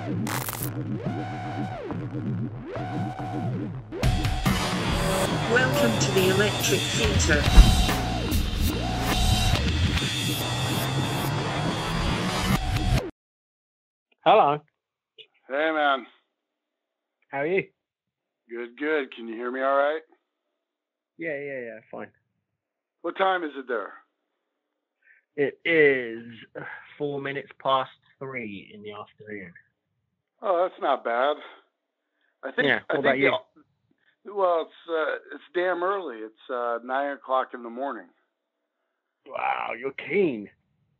Welcome to the Electric Theatre. Hello. Hey, man. How are you? Good. Can you hear me all right? Yeah, fine. What time is it there? It is 4 minutes past 3 in the afternoon. Oh, that's not bad. I think. Yeah. What about you? Well, it's damn early. It's 9 o'clock in the morning. Wow, you're keen.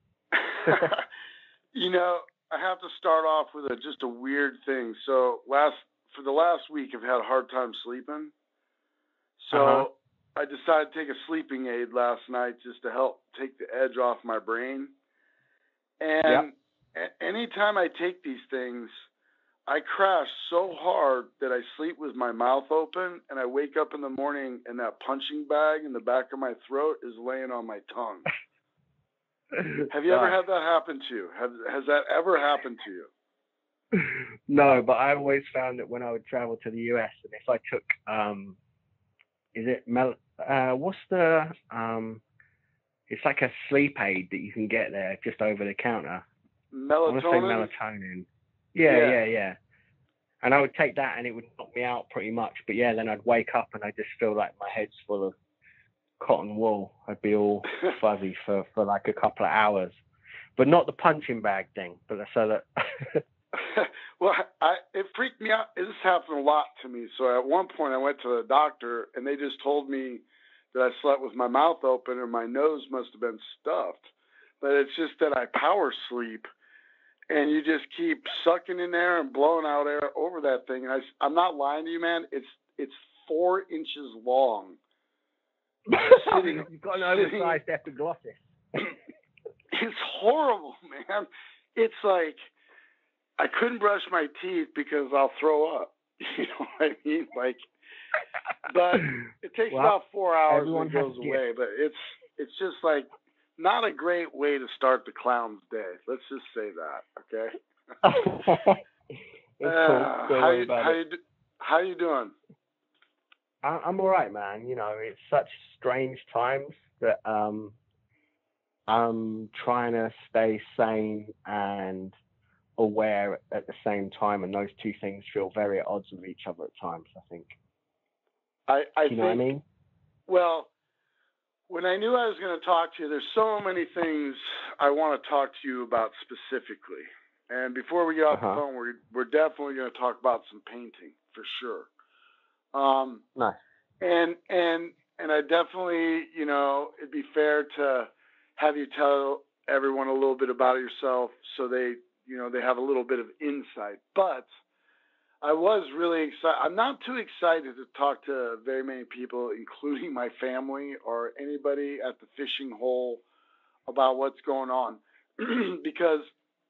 You know, I have to start off with just a weird thing. So for the last week, I've had a hard time sleeping. So I decided to take a sleeping aid last night just to help take the edge off my brain. And anytime I take these things, I crash so hard that I sleep with my mouth open, and I wake up in the morning and that punching bag in the back of my throat is laying on my tongue. Have you ever had that happen to you? Has that ever happened to you? No, but I always found that when I would travel to the US, and if I took, it's like a sleep aid that you can get there just over the counter. Melatonin? I want to say melatonin. Yeah. And I would take that and it would knock me out pretty much. But yeah, then I'd wake up and I just feel like my head's full of cotton wool. I'd be all fuzzy for like a couple of hours. But not the punching bag thing. But so that... Well, it freaked me out. This happened a lot to me. So at one point I went to the doctor and they just told me that I slept with my mouth open and my nose must have been stuffed. But it's just that I power sleep. And you just keep sucking in air and blowing out air over that thing. And I'm not lying to you, man. It's 4 inches long. You've got an oversized epiglottis. It's horrible, man. It's like I couldn't brush my teeth because I'll throw up. You know what I mean? Like, but it takes about 4 hours and it goes away. But it's just like. Not a great way to start the clown's day. Let's just say that, okay? How you doing? I'm all right, man. You know, it's such strange times that I'm trying to stay sane and aware at the same time, and those two things feel very at odds with each other at times, I think. I you know what I mean? Well, when I knew I was going to talk to you, there's so many things I want to talk to you about specifically. And before we get off the phone, we're definitely going to talk about some painting for sure. Nice. And I definitely, you know, it'd be fair to have you tell everyone a little bit about yourself so they have a little bit of insight. But I was really excited. I'm not too excited to talk to very many people, including my family or anybody at the fishing hole, about what's going on, because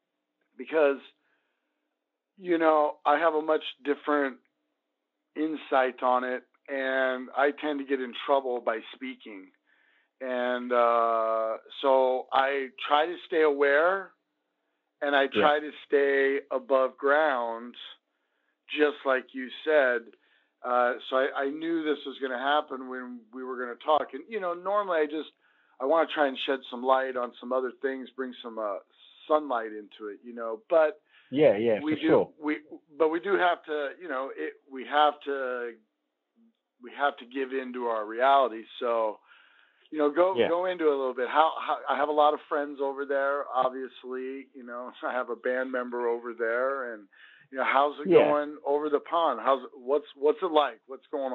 you know I have a much different insight on it, and I tend to get in trouble by speaking, and so I try to stay aware, and I try to stay above ground. Just like you said, so I knew this was going to happen when we were going to talk. And, you know, normally I want to try and shed some light on some other things, bring some sunlight into it, you know. But we do have to, you know, we have to give in to our reality. So, you know, go into it a little bit. How I have a lot of friends over there, obviously, you know, I have a band member over there, and you know, how's it going over the pond? What's it like? What's going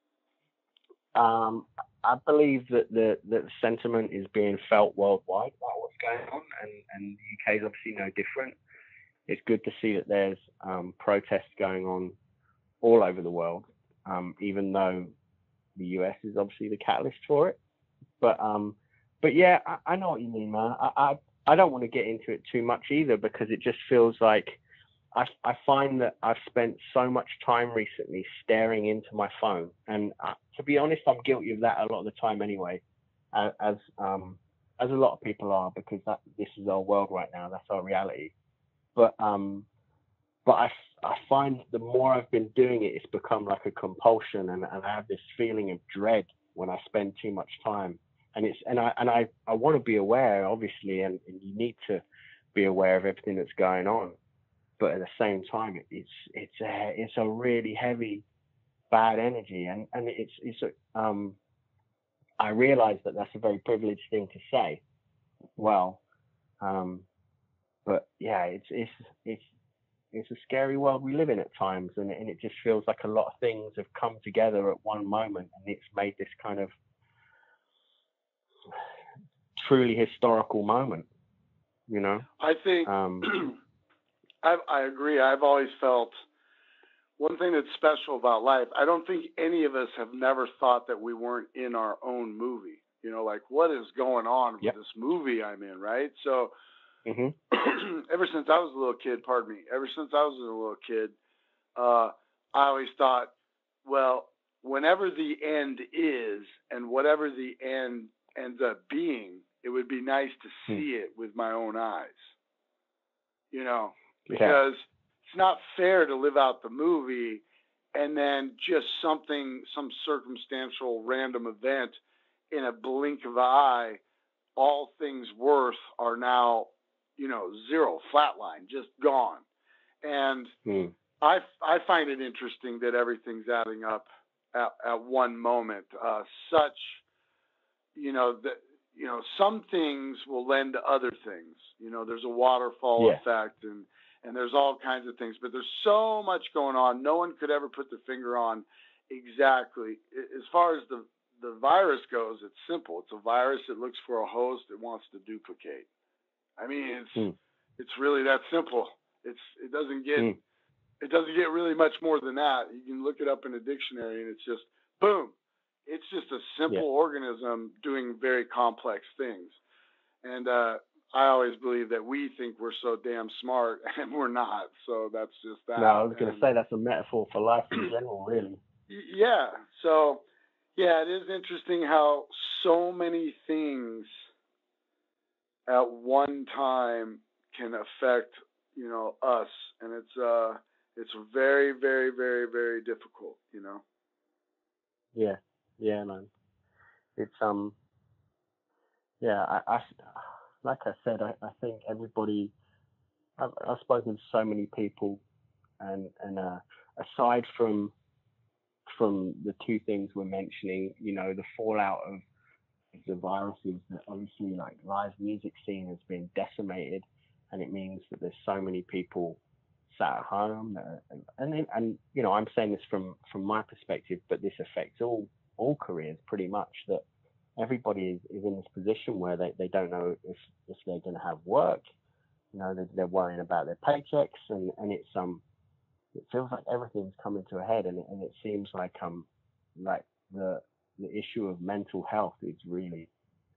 on? I believe that the sentiment is being felt worldwide about what's going on, and the UK is obviously no different. It's good to see that there's protests going on all over the world, even though the US is obviously the catalyst for it. But yeah, I know what you mean, man. I don't want to get into it too much either, because it just feels like I find that I've spent so much time recently staring into my phone, and to be honest, I'm guilty of that a lot of the time anyway, as a lot of people are, because this is our world right now. That's our reality. But but I find the more I've been doing it, it's become like a compulsion, and I have this feeling of dread when I spend too much time. And I want to be aware, obviously, and you need to be aware of everything that's going on. But at the same time, it's a really heavy, bad energy, and I realize that that's a very privileged thing to say. Well, but yeah, it's a scary world we live in at times, and it just feels like a lot of things have come together at one moment, and it's made this kind of truly historical moment, you know. I think I agree. I've always felt one thing that's special about life. I don't think any of us have never thought that we weren't in our own movie. You know, like, what is going on with this movie I'm in, right? So ever since I was a little kid, I always thought, well, whenever the end is, and whatever the end ends up being, it would be nice to see it with my own eyes, you know, because it's not fair to live out the movie and then just some circumstantial random event in a blink of the eye, all things worth are now, you know, zero, flatline, just gone. And I find it interesting that everything's adding up at one moment. Some things will lend to other things. You know, there's a waterfall effect, and there's all kinds of things, but there's so much going on. No one could ever put the finger on exactly. As far as the virus goes, it's simple. It's a virus that looks for a host it wants to duplicate. I mean, it's really that simple. It doesn't get really much more than that. You can look it up in a dictionary, and it's just boom. It's just a simple organism doing very complex things. And I always believe that we think we're so damn smart, and we're not. So that's just that. No, I was going to say that's a metaphor for life in general, really. Yeah. So, yeah, it is interesting how so many things at one time can affect, you know, us, and it's very, very, very, very difficult, you know. Yeah, man. It's I like I said, I think everybody. I've spoken to so many people, and aside from the two things we're mentioning, you know, the fallout of the viruses, that obviously, like, live music scene has been decimated, and it means that there's so many people sat at home, and you know, I'm saying this from my perspective, but this affects all careers pretty much, that everybody is in this position where they don't know if they're going to have work. You know, they're worrying about their paychecks, and it's it feels like everything's coming to a head, and it seems like the issue of mental health is really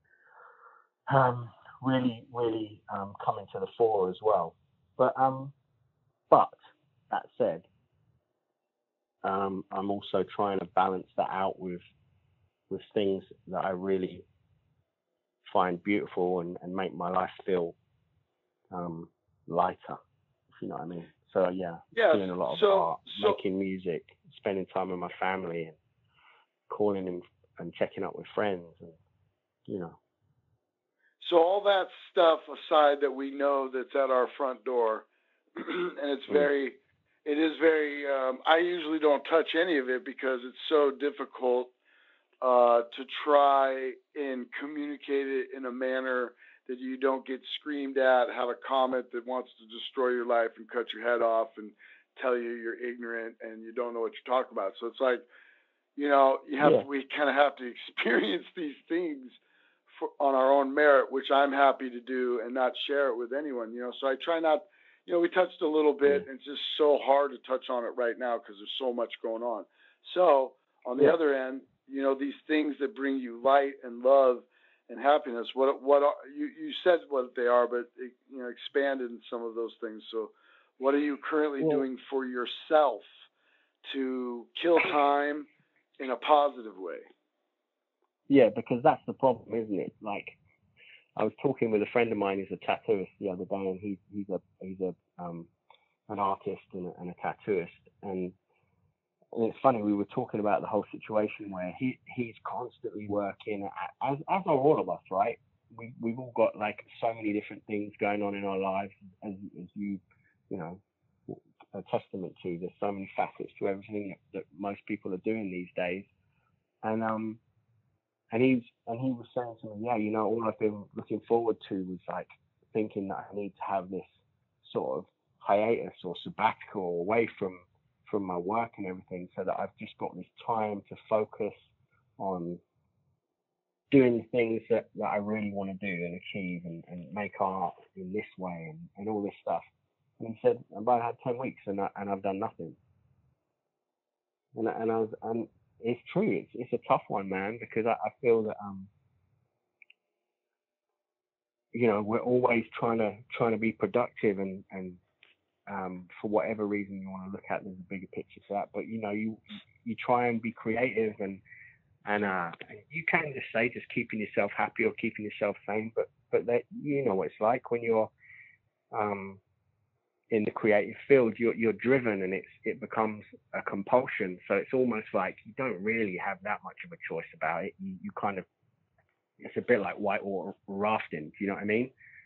coming to the fore as well. But that said, I'm also trying to balance that out with things that I really find beautiful and make my life feel lighter, if you know what I mean. So doing a lot of art, making music, spending time with my family, and calling and checking up with friends, and you know. So all that stuff aside that we know that's at our front door, and it is very, I usually don't touch any of it because it's so difficult to try and communicate it in a manner that you don't get screamed at, have a comet that wants to destroy your life and cut your head off and tell you you're ignorant and you don't know what you're talking about. So it's like, you know, we kind of have to experience these things on our own merit, which I'm happy to do and not share it with anyone, you know. So I try not, you know, we touched a little bit, and it's just so hard to touch on it right now because there's so much going on. So on the other end, you know, these things that bring you light and love and happiness, what are, you said what they are, but you know, expanded in some of those things. So what are you currently doing for yourself to kill time in a positive way? Yeah, because that's the problem, isn't it? Like, I was talking with a friend of mine who's a tattooist the other day, and he's a an artist and a tattooist, and it's funny, we were talking about the whole situation where he's constantly working, as are all of us, right? We've all got like so many different things going on in our lives, as you know, a testament to. There's so many facets to everything that most people are doing these days, and he was saying to me, yeah, you know, all I've been looking forward to was like thinking that I need to have this sort of hiatus or sabbatical away from my work and everything, so that I've just got this time to focus on doing the things that I really want to do and achieve and make art in this way and all this stuff. And he said, I had 10 weeks and I've done nothing. And it's true. It's a tough one, man, because I feel that you know, we're always trying to be productive and for whatever reason you want to look at, there's a bigger picture to that. But you know, you try and be creative and you can just say just keeping yourself happy or keeping yourself sane, but that, you know what it's like when you're in the creative field, you're driven and it becomes a compulsion. So it's almost like you don't really have that much of a choice about it. You kind of, it's a bit like whitewater rafting. Do you know what I mean?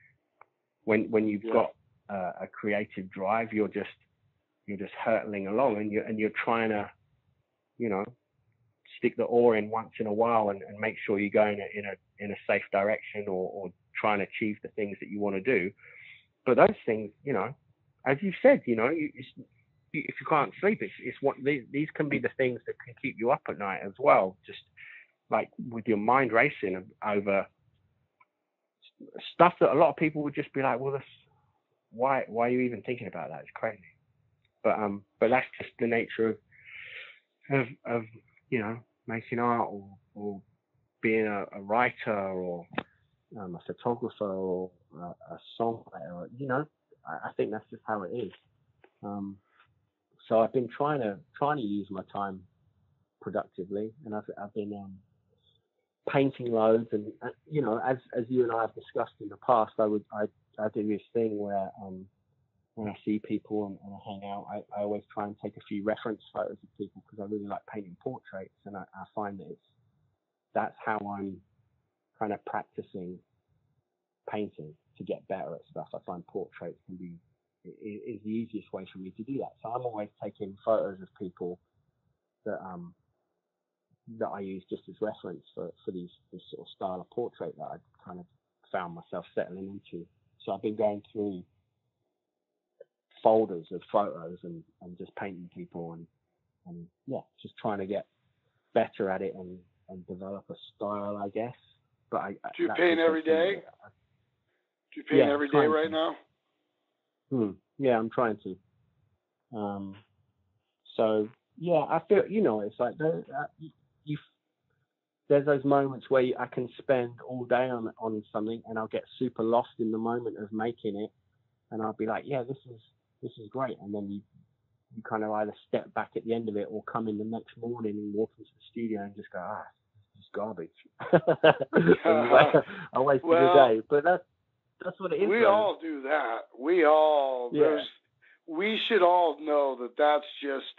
When you've got a creative drive, you're just hurtling along and you're trying to, you know, stick the oar in once in a while and make sure you're going in a safe direction or trying to achieve the things that you want to do. But those things, you know, as you said, you know, if you can't sleep, it's what these can be the things that can keep you up at night as well. Just like with your mind racing over stuff that a lot of people would just be like, well, that's why are you even thinking about that? It's crazy. But that's just the nature of you know, making art or being a writer or a photographer or a songwriter. You know, I think that's just how it is. So I've been trying to use my time productively, and I've been painting loads, and you know, as you and I have discussed in the past, I do this thing where when I see people and I hang out, I always try and take a few reference photos of people because I really like painting portraits, and I find that that's how I'm kind of practicing painting to get better at stuff. I find portraits is the easiest way for me to do that. So I'm always taking photos of people that I use just as reference for this sort of style of portrait that I kind of found myself settling into. So I've been going through folders of photos and just painting people and yeah, just trying to get better at it and develop a style, I guess. But do you paint every day? Do you paint every day right now? Yeah, I'm trying to. So yeah, I feel, you know, it's like there's those moments where I can spend all day on something and I'll get super lost in the moment of making it, and I'll be like, yeah, this is great, and then you kind of either step back at the end of it or come in the next morning and walk into the studio and just go, this is garbage. I wasted a day, but that's what it is. We all do that. We should all know that that's just,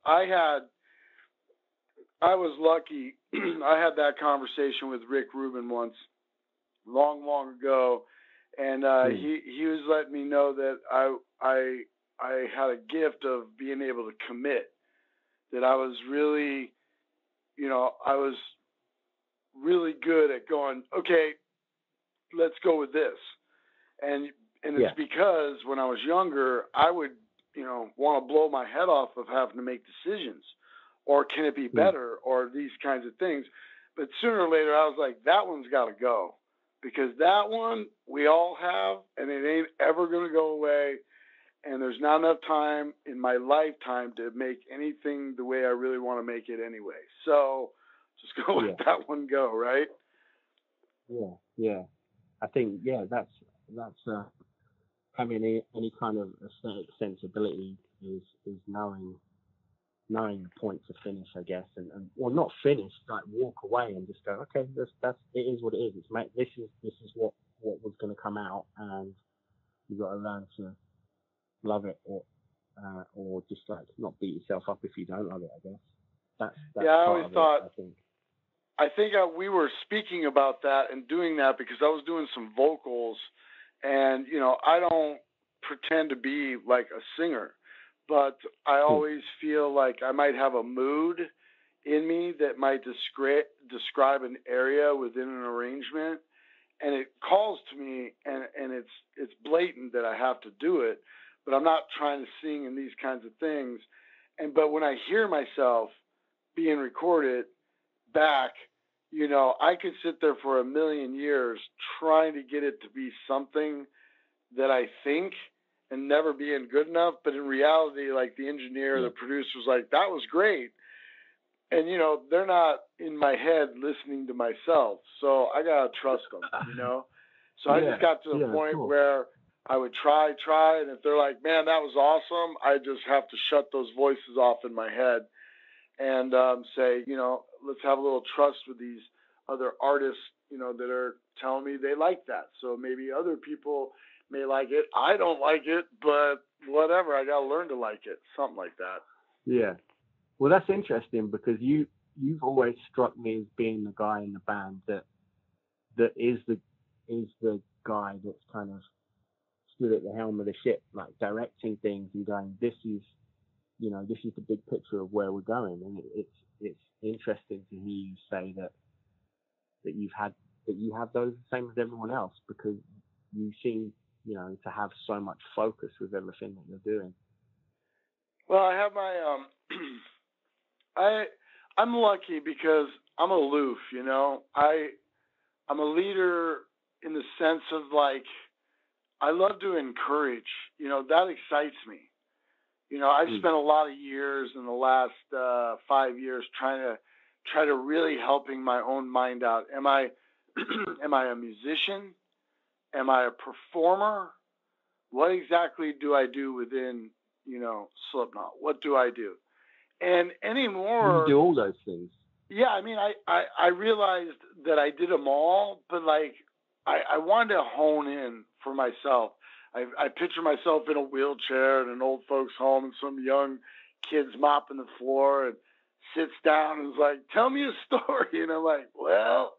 I was lucky. I had that conversation with Rick Rubin once, long ago, and he was letting me know that I had a gift of being able to commit, that I was really, you know, I was really good at going, okay, let's go with this. And it's because when I was younger, I would, you know, want to blow my head off of having to make decisions, or can it be better, or these kinds of things. But sooner or later, I was like, that one's got to go, because that one we all have, and it ain't ever going to go away. And there's not enough time in my lifetime to make anything the way I really want to make it anyway. So just go let that one go, right? Yeah. I think, that's having any kind of aesthetic sensibility is knowing the point to finish, I guess, and well, not finish, like walk away and just go, okay, that's it is what it is. This is what was going to come out, and you've got to learn to love it or or just like not beat yourself up if you don't love it. I guess that's Yeah, I part always of it, thought. I think. I think we were speaking about that and doing that because I was doing some vocals, and I don't pretend to be like a singer, but I always feel like I might have a mood in me that might describe an area within an arrangement, and it calls to me, and it's blatant that I have to do it, but I'm not trying to sing in these kinds of things, but when I hear myself being recorded back, I could sit there for a million years trying to get it to be something that I think and never being good enough. But in reality, like the engineer, the producer's like, that was great. And, they're not in my head listening to myself. So I got to trust them, So I just got to the point where I would try. And if they're like, man, that was awesome, I just have to shut those voices off in my head and say, let's have a little trust with these other artists, that are telling me they like that. So maybe other people may like it. I don't like it, but whatever. I got to learn to like it. Something like that. Yeah. Well, that's interesting because you've always struck me as being the guy in the band that is the guy that's kind of stood at the helm of the ship, like directing things and going, this is the big picture of where we're going. And it's interesting to hear you say that you have those the same as everyone else, because you seem, to have so much focus with everything that you're doing. Well, I have my, I'm lucky because I'm aloof, I'm a leader in the sense of like, I love to encourage, that excites me. I've spent a lot of years in the last 5 years trying to really helping my own mind out. Am I a musician? Am I a performer? What exactly do I do within, Slipknot? What do I do? And anymore, you do all those things. Yeah, I mean, I realized that I did them all, but like I wanted to hone in for myself. I picture myself in a wheelchair in an old folks' home, and some young kid's mopping the floor and sits down and is like, "Tell me a story," and I'm like, "Well,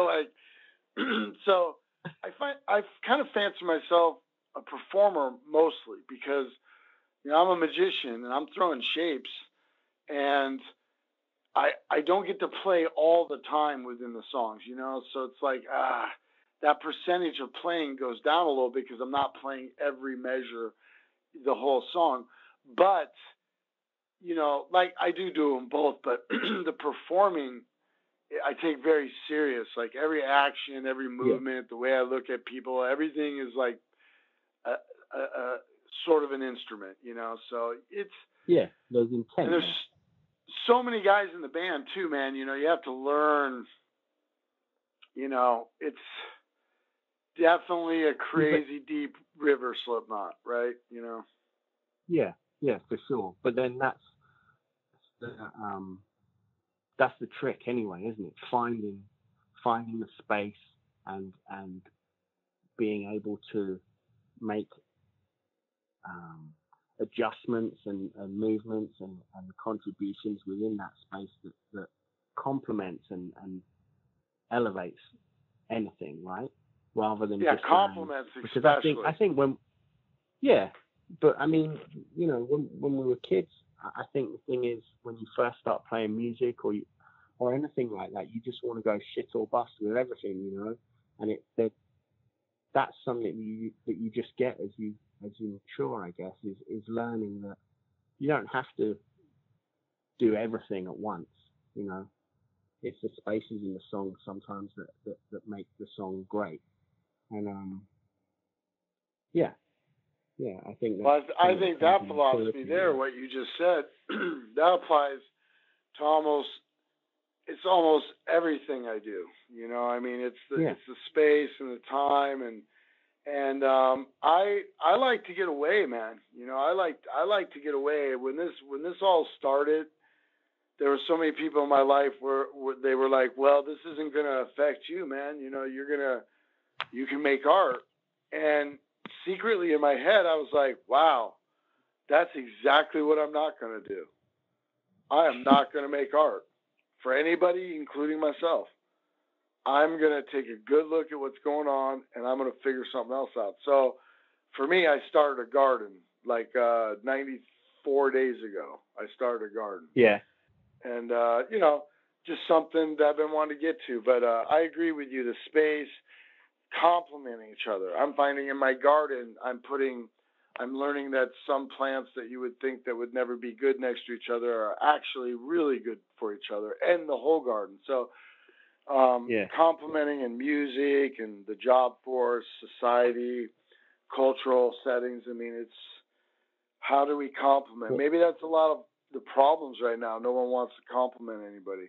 so I kind of fancy myself a performer mostly because I'm a magician and I'm throwing shapes, and I don't get to play all the time within the songs, so it's like that percentage of playing goes down a little bit because I'm not playing every measure the whole song. But, like I do them both, but the performing I take very serious. Like every action, every movement, the way I look at people, everything is like a sort of an instrument, so it's... Yeah, there's intent. And there's so many guys in the band too, man. You have to learn, it's definitely a crazy deep river, Slipknot, right? Yeah, for sure. But then that's the trick anyway, isn't it? Finding the space and being able to make adjustments and movements and contributions within that space that complements and elevates anything, right? Rather than just compliments, because especially. I think when but I mean, when we were kids, I think the thing is when you first start playing music or anything like that, you just want to go shit or bust with everything, and that's something that you just get as you mature, I guess, is learning that you don't have to do everything at once, It's the spaces in the song sometimes that make the song great. And I think I think that philosophy there, what you just said, that applies to almost everything I do. I mean, it's the space and the time and I like to get away, man. I like to get away. When this all started, there were so many people in my life where they were like, well, this isn't going to affect you, man. You can make art. And secretly in my head, I was like, wow, That's exactly what I'm not going to do. I am not going to make art for anybody, including myself. I'm going to take a good look at what's going on, and I'm going to figure something else out. So for me, I started a garden like 94 days ago. I started a garden. Yeah. And, just something that I've been wanting to get to. But I agree with you. The space, complementing each other. I'm finding in my garden, I'm learning that some plants that you would think that would never be good next to each other are actually really good for each other and the whole garden. So complementing in music and the job force, society, cultural settings. I mean, it's how do we complement? Maybe that's a lot of the problems right now. No one wants to compliment anybody.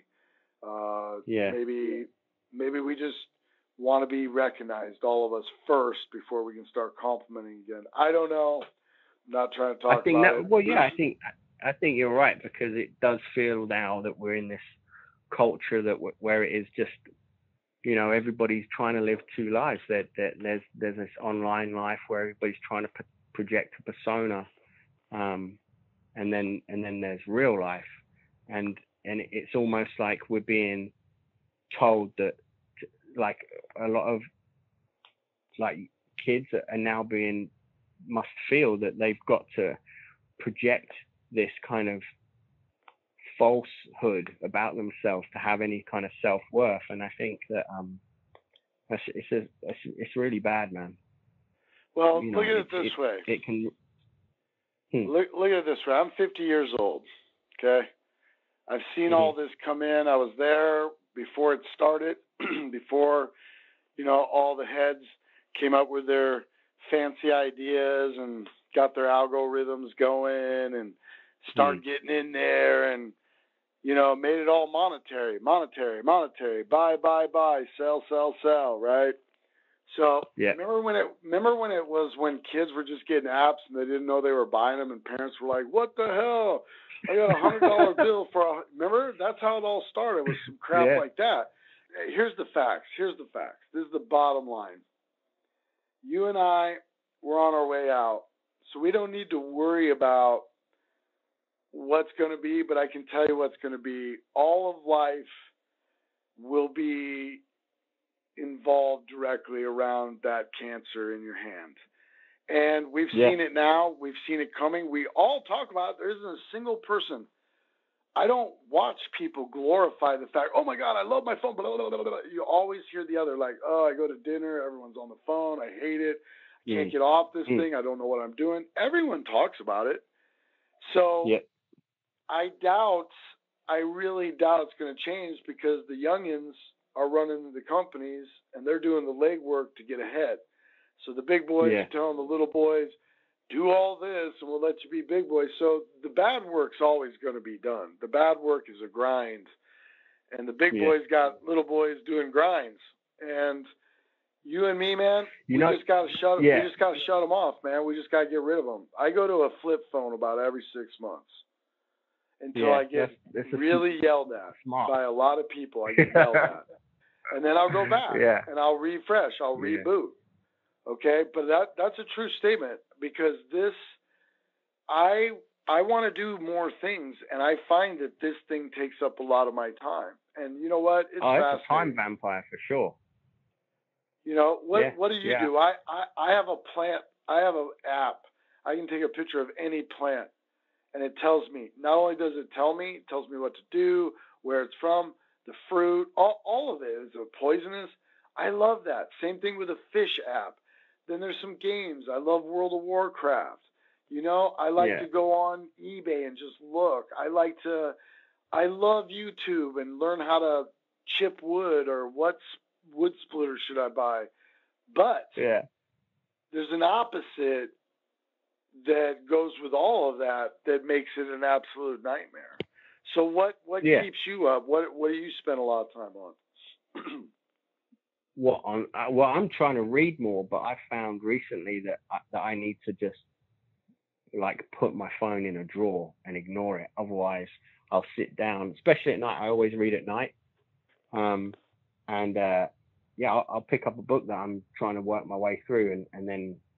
Maybe we just want to be recognized, all of us, first before we can start complimenting again. I don't know. I'm not trying to talk about it. Well, yeah, I think you're right, because it does feel now that we're in this culture where it is just, everybody's trying to live two lives. That there's this online life where everybody's trying to project a persona, and then there's real life, and it's almost like we're being told that, like, a lot of like kids are now must feel that they've got to project this kind of falsehood about themselves to have any kind of self-worth. And I think that it's really bad, man. Well, look at it this way. It can look at it this way. I'm 50 years old. Okay, I've seen all this come in. I was there before it started, before all the heads came up with their fancy ideas and got their algorithms going and started getting in there and made it all monetary, buy, sell, right? So remember when it was when kids were just getting apps and they didn't know they were buying them, and parents were like, "What the hell? I got $100 bill for." Remember, that's how it all started, with some crap like that. Here's the facts. This is the bottom line. You and I were on our way out, so we don't need to worry about what's going to be, but I can tell you what's going to be. All of life will be involved directly around that cancer in your hand. And we've seen it now. We've seen it coming. We all talk about it. There isn't a single person. I don't watch people glorify the fact, oh my God, I love my phone. Blah, blah, blah, blah. You always hear the other, like, oh, I go to dinner, everyone's on the phone, I hate it. I can't get off this thing. I don't know what I'm doing. Everyone talks about it. So I really doubt it's going to change, because the youngins are running the companies and they're doing the legwork to get ahead. So the big boys are telling the little boys, do all this and we'll let you be big boys. So the bad work's always going to be done. The bad work is a grind. And the big boys got little boys doing grinds. And you and me, man, we just got to shut them off, man. We just got to get rid of them. I go to a flip phone about every 6 months until I get really yelled at by a lot of people. I get yelled at. And then I'll go back and I'll refresh. I'll reboot. Okay. But that's a true statement, because I want to do more things, and I find that this thing takes up a lot of my time. And you know what? It's a time vampire for sure. What do you do? I have a plant. I have an app. I can take a picture of any plant, and it tells me. Not only does it tell me, it tells me what to do, where it's from, the fruit, all of it. Is it poisonous? I love that. Same thing with a fish app. Then there's some games. I love World of Warcraft. I like to go on eBay and just look. I love YouTube and learn how to chip wood, or what wood splitter should I buy. But there's an opposite that goes with all of that makes it an absolute nightmare. So what keeps you up? What do you spend a lot of time on? Well, I'm trying to read more, but I found recently that I need to just like put my phone in a drawer and ignore it. Otherwise, I'll sit down, especially at night. I always read at night. I'll pick up a book that I'm trying to work my way through, and then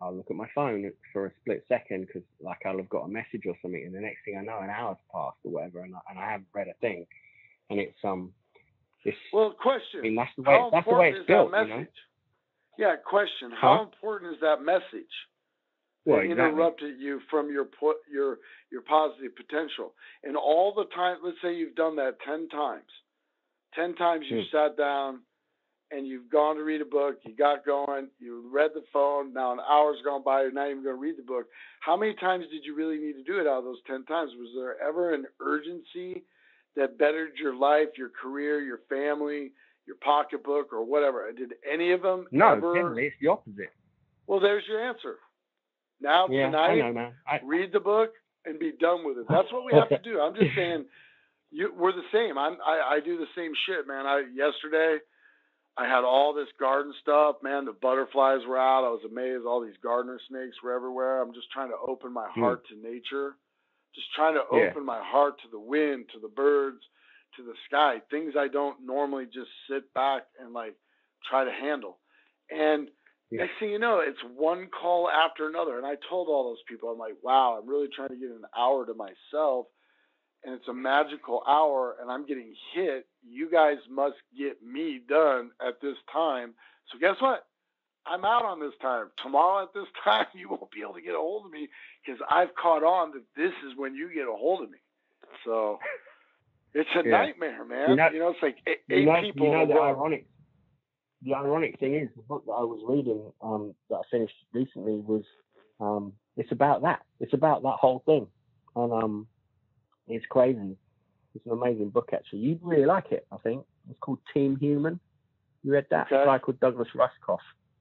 I'll look at my phone for a split second because like I'll have got a message or something, and the next thing I know, an hour's passed or whatever, and I haven't read a thing. And it's Well, question. I mean, that's the How way important it's is built, that you know. message? Yeah, question. Huh? How important is that message Well, that exactly. interrupted you from your positive potential? And all the time, let's say you've done that 10 times. 10 times you've sat down and you've gone to read a book, you got going, you read the phone, now an hour's gone by, you're not even going to read the book. How many times did you really need to do it out of those 10 times? Was there ever an urgency that bettered your life, your career, your family, your pocketbook, or whatever? Did any of them ever? Generally it's the opposite. Well, there's your answer. Now, Yeah, tonight, I know, man. read the book and be done with it. That's what we have to do. I'm just saying, we're the same. I do the same shit, man. Yesterday, I had all this garden stuff, man. The butterflies were out. I was amazed. All these gardener snakes were everywhere. I'm just trying to open my heart to nature. Just trying to open my heart to the wind, to the birds, to the sky. Things I don't normally just sit back and like try to handle. And next thing you know, it's one call after another. And I told all those people, I'm like, wow, I'm really trying to get an hour to myself. And it's a magical hour, and I'm getting hit. You guys must get me done at this time. So guess what? I'm out on this time. Tomorrow at this time, you won't be able to get a hold of me because I've caught on that this is when you get a hold of me. So it's a nightmare, man. It's like eight people in the world. The ironic thing is, the book that I was reading that I finished recently was it's about that. It's about that whole thing. And it's crazy. It's an amazing book, actually. You'd really like it, I think. It's called Team Human. You read that? Okay. A guy called Douglas Rushkoff.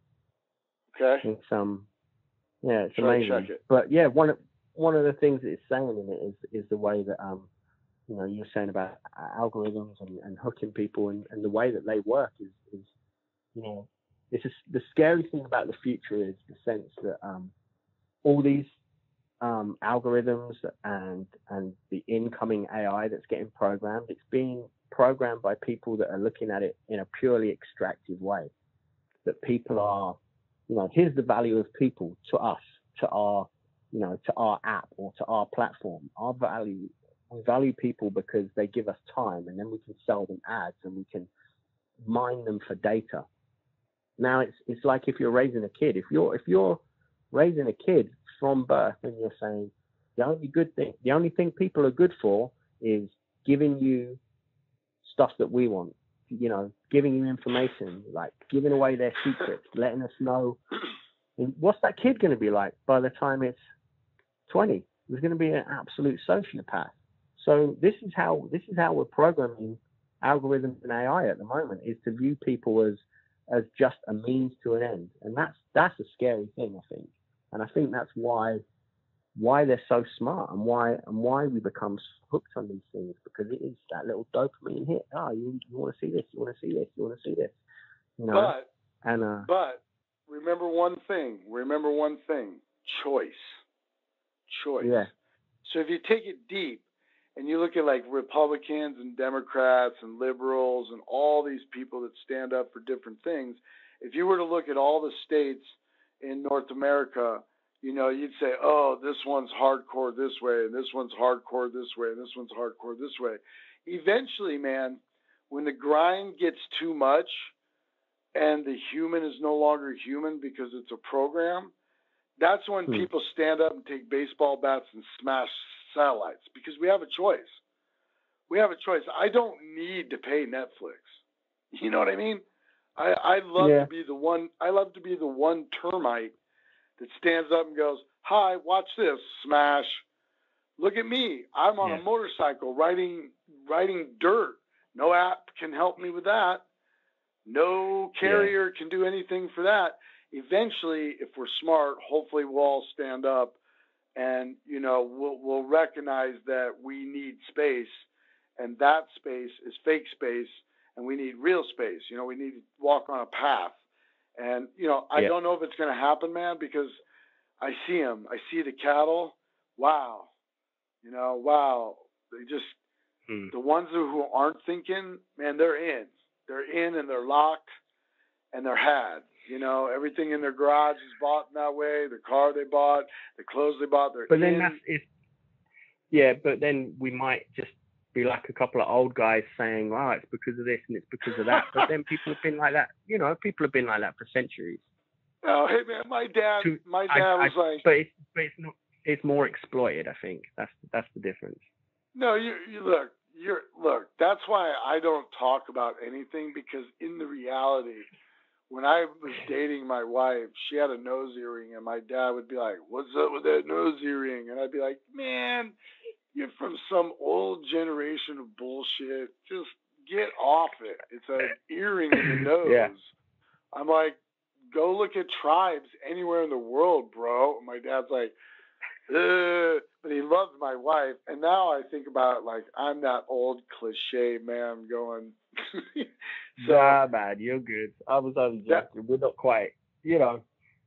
Okay. It's it's amazing. But yeah, one of the things that it's saying in it is the way that you're saying about algorithms and hooking people and the way that they work is it's the scary thing about the future is the sense that all these algorithms and the incoming AI that's getting programmed, it's being programmed by people that are looking at it in a purely extractive way. That people are, here's the value of people to us, to our app or to our platform. We value people because they give us time, and then we can sell them ads and we can mine them for data. Now it's like if you're raising a kid. If you're raising a kid from birth and you're saying the only thing people are good for is giving you stuff that we want, giving you information, like giving away their secrets, letting us know. And what's that kid going to be like by the time it's 20? He's going to be an absolute sociopath. So this is how we're programming algorithms and AI at the moment, is to view people as just a means to an end. And that's a scary thing, I think. And I think that's why they're so smart and why we become hooked on these things, because it is that little dopamine hit. Oh, you want to see this, you want to see this, you want to see this. But remember one thing. Choice. Yeah. So if you take it deep and you look at like Republicans and Democrats and liberals and all these people that stand up for different things, if you were to look at all the states in North America, you'd say, oh, this one's hardcore this way, and this one's hardcore this way, and this one's hardcore this way. Eventually, man, when the grind gets too much and the human is no longer human because it's a program, that's when people stand up and take baseball bats and smash satellites, because we have a choice. I don't need to pay Netflix. You know what I mean? I love to be the one. I love to be the one termite that stands up and goes, "Hi, watch this, smash! Look at me! I'm on a motorcycle riding dirt. No app can help me with that. No carrier can do anything for that." Eventually, if we're smart, hopefully we'll all stand up, and we'll recognize that we need space, and that space is fake space, and we need real space. We need to walk on a path. And, I don't know if it's going to happen, man, because I see them. I see the cattle. Wow. Wow. They just, the ones who aren't thinking, man, they're in. They're in and they're locked and they're had. You know, everything in their garage is bought in that way. The car they bought, the clothes they bought. But then but then we might just be like a couple of old guys saying, "Oh, it's because of this and it's because of that." But then people have been like that. You know, people have been like that for centuries. Oh, hey man, my dad was like, but it's not. It's more exploited. I think that's the difference. No, you look. That's why I don't talk about anything, because in the reality, when I was dating my wife, she had a nose earring, and my dad would be like, "What's up with that nose earring?" And I'd be like, "Man, you're from some old generation of bullshit. Just get off it. It's an earring in the nose." Yeah. I'm like, "Go look at tribes anywhere in the world, bro." And my dad's like, but he loved my wife. And now I think about it like I'm that old cliche man going. So, nah, man, you're good. I was only joking. We're not quite, you know.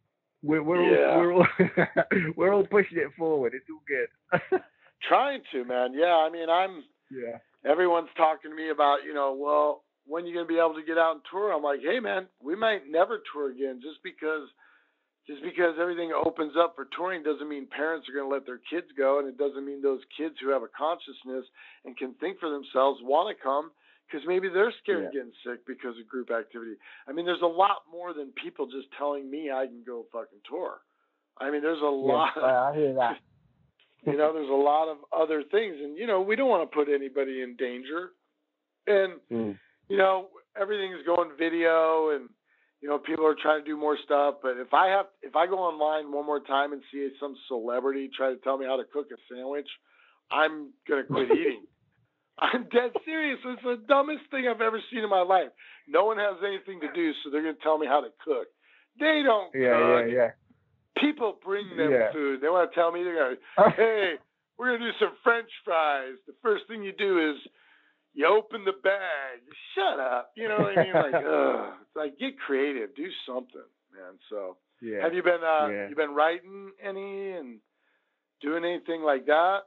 We're all we're all pushing it forward. It's all good. Trying to, man. Yeah, I mean, everyone's talking to me about, well, when are you gonna be able to get out and tour? I'm like, hey, man, we might never tour again. Just because everything opens up for touring doesn't mean parents are going to let their kids go, and it doesn't mean those kids who have a consciousness and can think for themselves want to come, because maybe they're scared of getting sick because of group activity. I mean, there's a lot more than people just telling me I can go fucking tour. I mean, there's a lot. I hear that. There's a lot of other things, and we don't want to put anybody in danger, and everything's going video, and people are trying to do more stuff. But if I go online one more time and see some celebrity try to tell me how to cook a sandwich, I'm gonna quit eating. I'm dead serious. It's the dumbest thing I've ever seen in my life. No one has anything to do, so they're gonna tell me how to cook. They don't cook. Yeah. People bring them food. They want to tell me, they're going, hey, we're going to do some French fries. The first thing you do is you open the bag. Shut up. You know what I mean? Like, it's like, get creative. Do something, man. So have you been you been writing any and doing anything like that?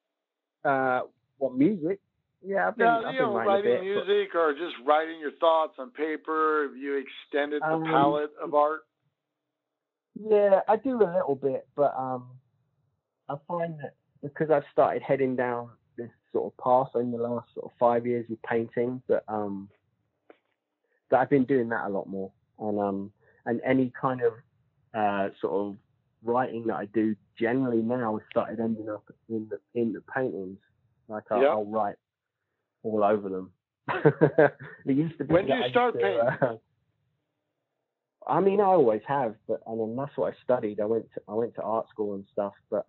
What, music? Yeah, I've been writing music or just writing your thoughts on paper. Have you extended the palette of art? Yeah, I do a little bit, but I find that because I've started heading down this sort of path in the last sort of 5 years with painting, that I've been doing that a lot more, and any kind of sort of writing that I do generally now has started ending up in the paintings. Like I'll write all over them. It used to be. When did you start painting? I mean, I always have, but that's what I studied. I went to art school and stuff, but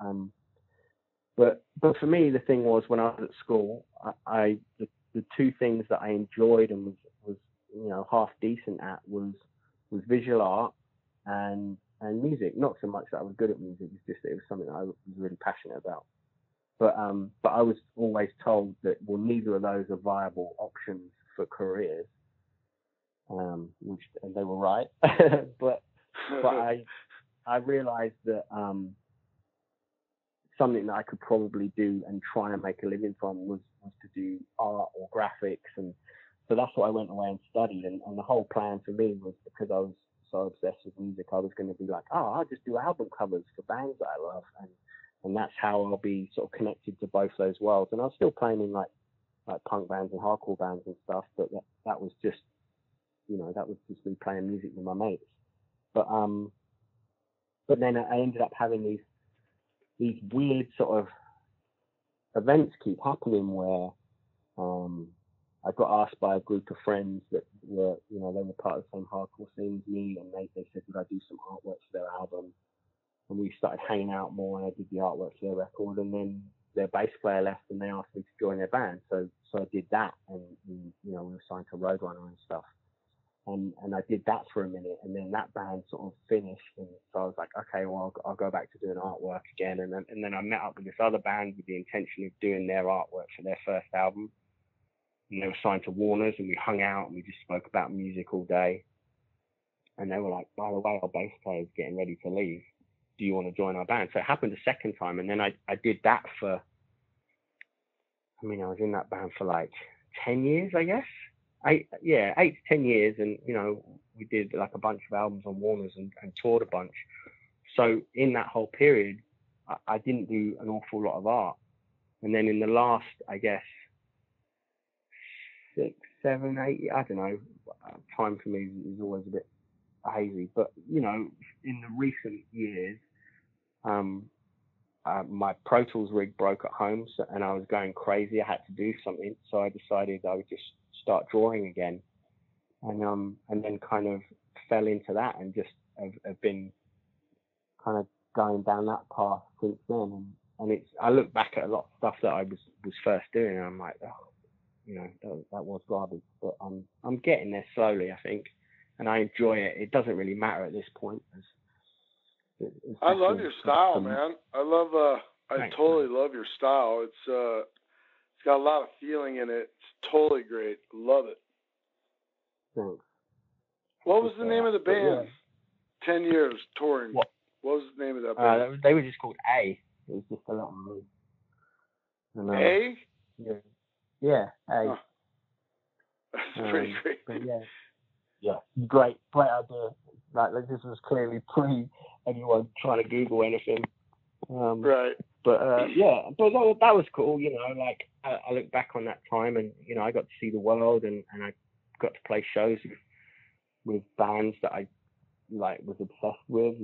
for me, the thing was, when I was at school, the two things that I enjoyed and was half decent at was visual art and music. Not so much that I was good at music; it's just that it was something that I was really passionate about. But I was always told that, well, neither of those are viable options for careers. And they were right, but I realized that something that I could probably do and try and make a living from was to do art or graphics, and so that's what I went away and studied. And the whole plan for me was, because I was so obsessed with music, I was going to be like, I'll just do album covers for bands that I love, and that's how I'll be sort of connected to both those worlds. And I was still playing in like punk bands and hardcore bands and stuff, but that was just that was just me playing music with my mates. But then I ended up having these weird sort of events keep happening where I got asked by a group of friends that were, they were part of the same hardcore scene as me, and they said, would I do some artwork for their album? And we started hanging out more, and I did the artwork for their record, and then their bass player left, and they asked me to join their band. So I did that, and we were signed to Roadrunner and stuff. And I did that for a minute, and then that band sort of finished, and so I was like, okay, well, I'll go back to doing artwork again. And then I met up with this other band with the intention of doing their artwork for their first album. And they were signed to Warner's, and we hung out, and we just spoke about music all day. And they were like, by the way, our bass player is getting ready to leave. Do you want to join our band? So it happened a second time, and then I did that for, I was in that band for like 10 years, I guess. 8 to 10 years, and we did like a bunch of albums on Warner's and toured a bunch. So in that whole period, I didn't do an awful lot of art. And then in the last, I guess, 6, 7, 8, I don't know, time for me is always a bit hazy. But, in the recent years, my Pro Tools rig broke at home, and I was going crazy. I had to do something. So I decided I would just start drawing again. And then kind of fell into that and just have been kind of going down that path since then. And I look back at a lot of stuff that I was first doing, and I'm like, that was garbage. But I'm getting there slowly, I think, and I enjoy it. It doesn't really matter at this point. I love your style, man. I totally love your style. It's got a lot of feeling in it. It's totally great. Love it. Thanks. What was the name of the band? 10 years touring. What was the name of that band? They were just called A. It was just a little move. A? Yeah, A. Huh. That's pretty great. But yeah, great idea. Like this was clearly pre anyone trying to Google anything. Right. But but that was cool. Like I look back on that time, and I got to see the world, and I got to play shows with bands that I was obsessed with,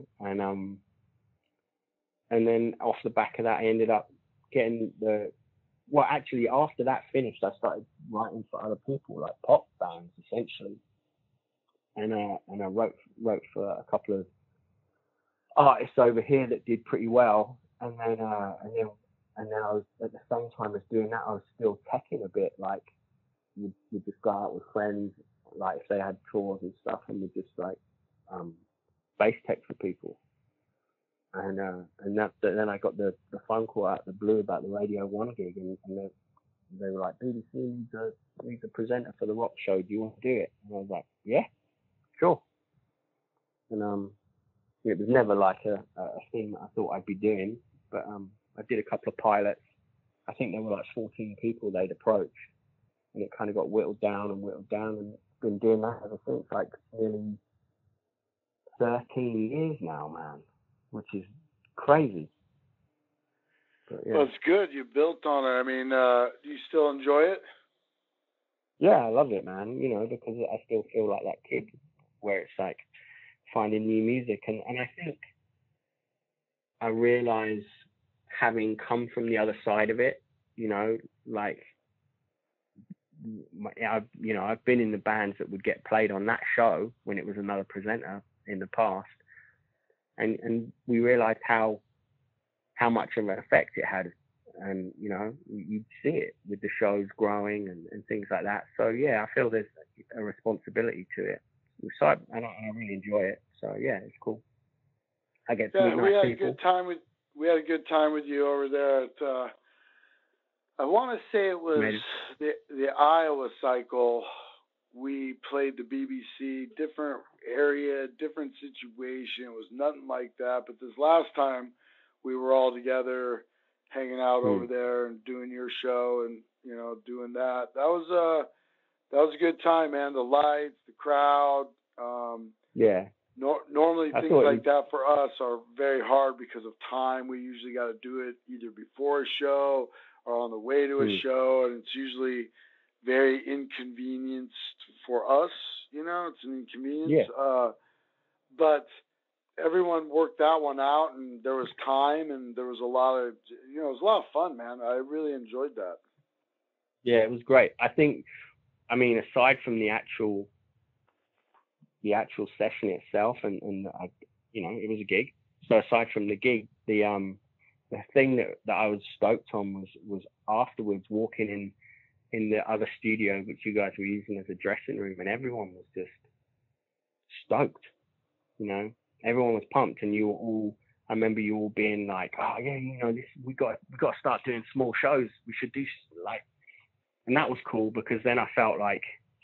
and then off the back of that, I ended up getting actually after that finished, I started writing for other people, like pop bands essentially, and I wrote for a couple of artists over here that did pretty well, and then I was at the same time as doing that, I was still teching a bit, like we'd just go out with friends, like if they had tours and stuff, and we'd just bass tech for people. And then I got the phone call out of the blue about the Radio 1 gig, and they were like, BBC needs a presenter for the rock show. Do you want to do it? And I was like, yeah, sure. And it was never like a thing that I thought I'd be doing, but I did a couple of pilots. I think there were like 14 people they'd approached, and it kind of got whittled down, and been doing that ever since, like nearly 13 years now, man, which is crazy. But, yeah. Well, it's good. You built on it. I mean, do you still enjoy it? Yeah, I love it, man, because I still feel like that kid where it's like finding new music. And I think I realize, having come from the other side of it, like, I've been in the bands that would get played on that show when it was another presenter in the past, and we realized how much of an effect it had, and you'd see it with the shows growing and things like that. So yeah, I feel there's a responsibility to it. So I really enjoy it. So yeah, it's cool. I get to meet nice people. We had a good time with you over there at I want to say it was the Iowa cycle. We played the BBC, different area, different situation. It was nothing like that. But this last time, we were all together, hanging out over there and doing your show and doing that. That was a good time, man. The lights, the crowd. Yeah. Normally things like that for us are very hard because of time. We usually got to do it either before a show or on the way to a show, and it's usually very inconvenienced for us. It's an inconvenience. Yeah. But everyone worked that one out, and there was time, and there was a lot of, it was a lot of fun, man. I really enjoyed that. Yeah, it was great. I think, aside from the actual session itself, and it was a gig. So aside from the gig, the thing that I was stoked on was afterwards walking in the other studio, which you guys were using as a dressing room, and everyone was just stoked. Everyone was pumped, and you were all. I remember you all being like, "Oh yeah, we got to start doing small shows. We should do and that was cool, because then I felt like,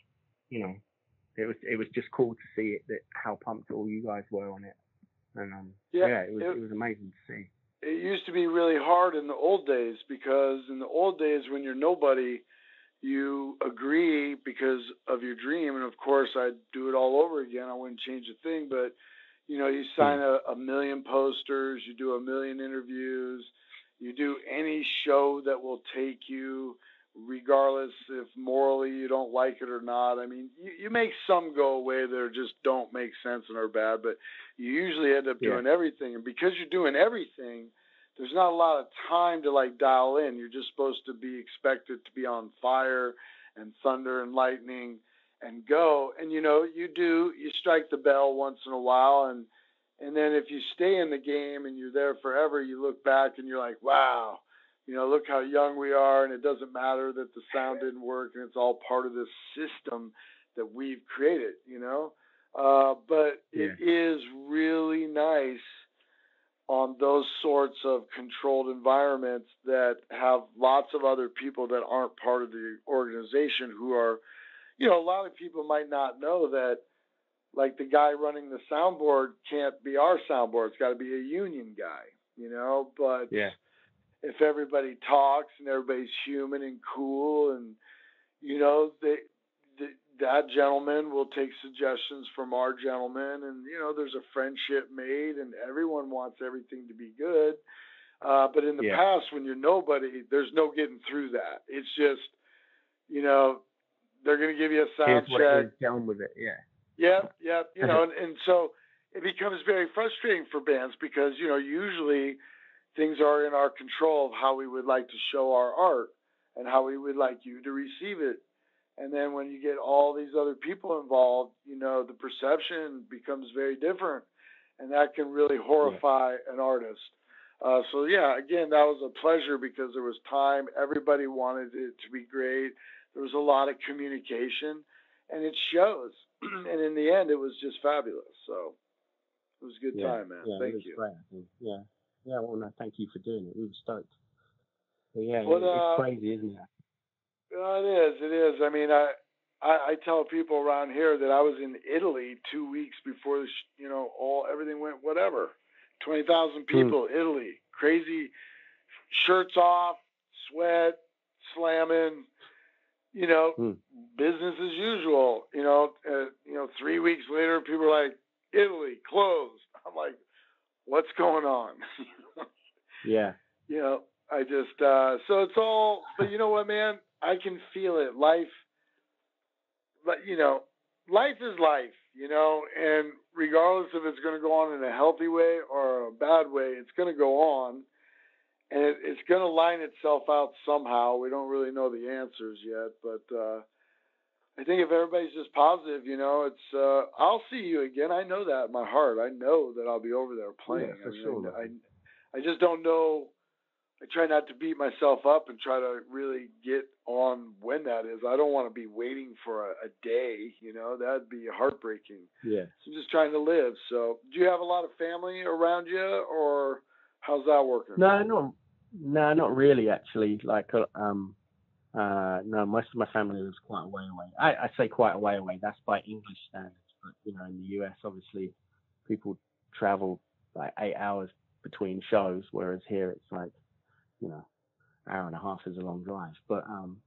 it was just cool to see it, that how pumped all you guys were on it, and it was amazing to see. It used to be really hard in the old days, because in the old days when you're nobody, you agree because of your dream. And of course, I'd do it all over again. I wouldn't change a thing. But you sign a million posters, you do a million interviews, you do any show that will take you, regardless if morally you don't like it or not. I mean, you make some go away that just don't make sense and are bad, but you usually end up doing everything. And because you're doing everything, there's not a lot of time to like dial in. You're just supposed to be expected to be on fire and thunder and lightning and go. And you strike the bell once in a while, and then if you stay in the game and you're there forever, you look back and you're like, wow, look how young we are, and it doesn't matter that the sound didn't work, and it's all part of this system that we've created, but it is really nice on those sorts of controlled environments that have lots of other people that aren't part of the organization who are, a lot of people might not know that, like, the guy running the soundboard can't be our soundboard. It's got to be a union guy, but if everybody talks and everybody's human and cool and, that gentleman will take suggestions from our gentleman, and, there's a friendship made, and everyone wants everything to be good. But in the past, when you're nobody, there's no getting through that. It's just, they're going to give you a sound check. Get on with it, Yep. And so it becomes very frustrating for bands because, usually things are in our control of how we would like to show our art and how we would like you to receive it. And then when you get all these other people involved, the perception becomes very different, and that can really horrify an artist. Again, that was a pleasure because there was time. Everybody wanted it to be great. There was a lot of communication, and it shows. And in the end, it was just fabulous. So it was a good time, man. Thank you. Great, I think. Yeah. Well, no, thank you for doing it. We were stoked. But it's crazy, isn't it? It is. I mean, I tell people around here that I was in Italy 2 weeks before everything went whatever. 20,000 people, Italy, crazy, shirts off, sweat, slamming, business as usual. 3 weeks later, people are like, Italy closed. I'm like, what's going on? I just so it's all. But you know what, man? I can feel it. Life is life, and regardless if it's going to go on in a healthy way or a bad way, it's going to go on, and it's going to line itself out somehow. We don't really know the answers yet, but I think if everybody's just positive, it's I'll see you again. I know that in my heart. I know that I'll be over there playing. Yeah, for sure. I just don't know. I try not to beat myself up and try to really get on when that is. I don't want to be waiting for a day, that'd be heartbreaking. Yeah. So I'm just trying to live. So do you have a lot of family around you, or how's that working? No, not really, actually. Like, no, most of my family lives quite a way away. I say quite a way away. That's by English standards. But, in the US, obviously, people travel like 8 hours between shows, whereas here it's like, hour and a half is a long drive. But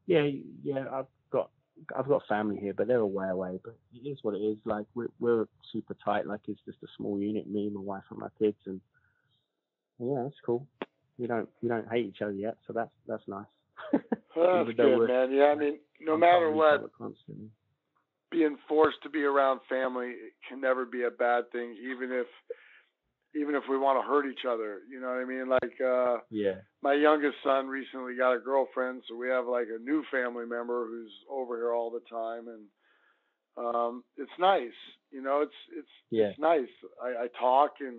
I've got family here, but they're a way away. But it is what it is. Like we're super tight. Like it's just a small unit, me, my wife, and my kids, and it's cool. We don't hate each other yet, so that's nice. Well, that's good, man. Yeah, I mean, no matter what, being forced to be around family can never be a bad thing, even if we want to hurt each other, you know what I mean? Like, my youngest son recently got a girlfriend, so we have like a new family member who's over here all the time, and it's nice, it's nice. I talk, and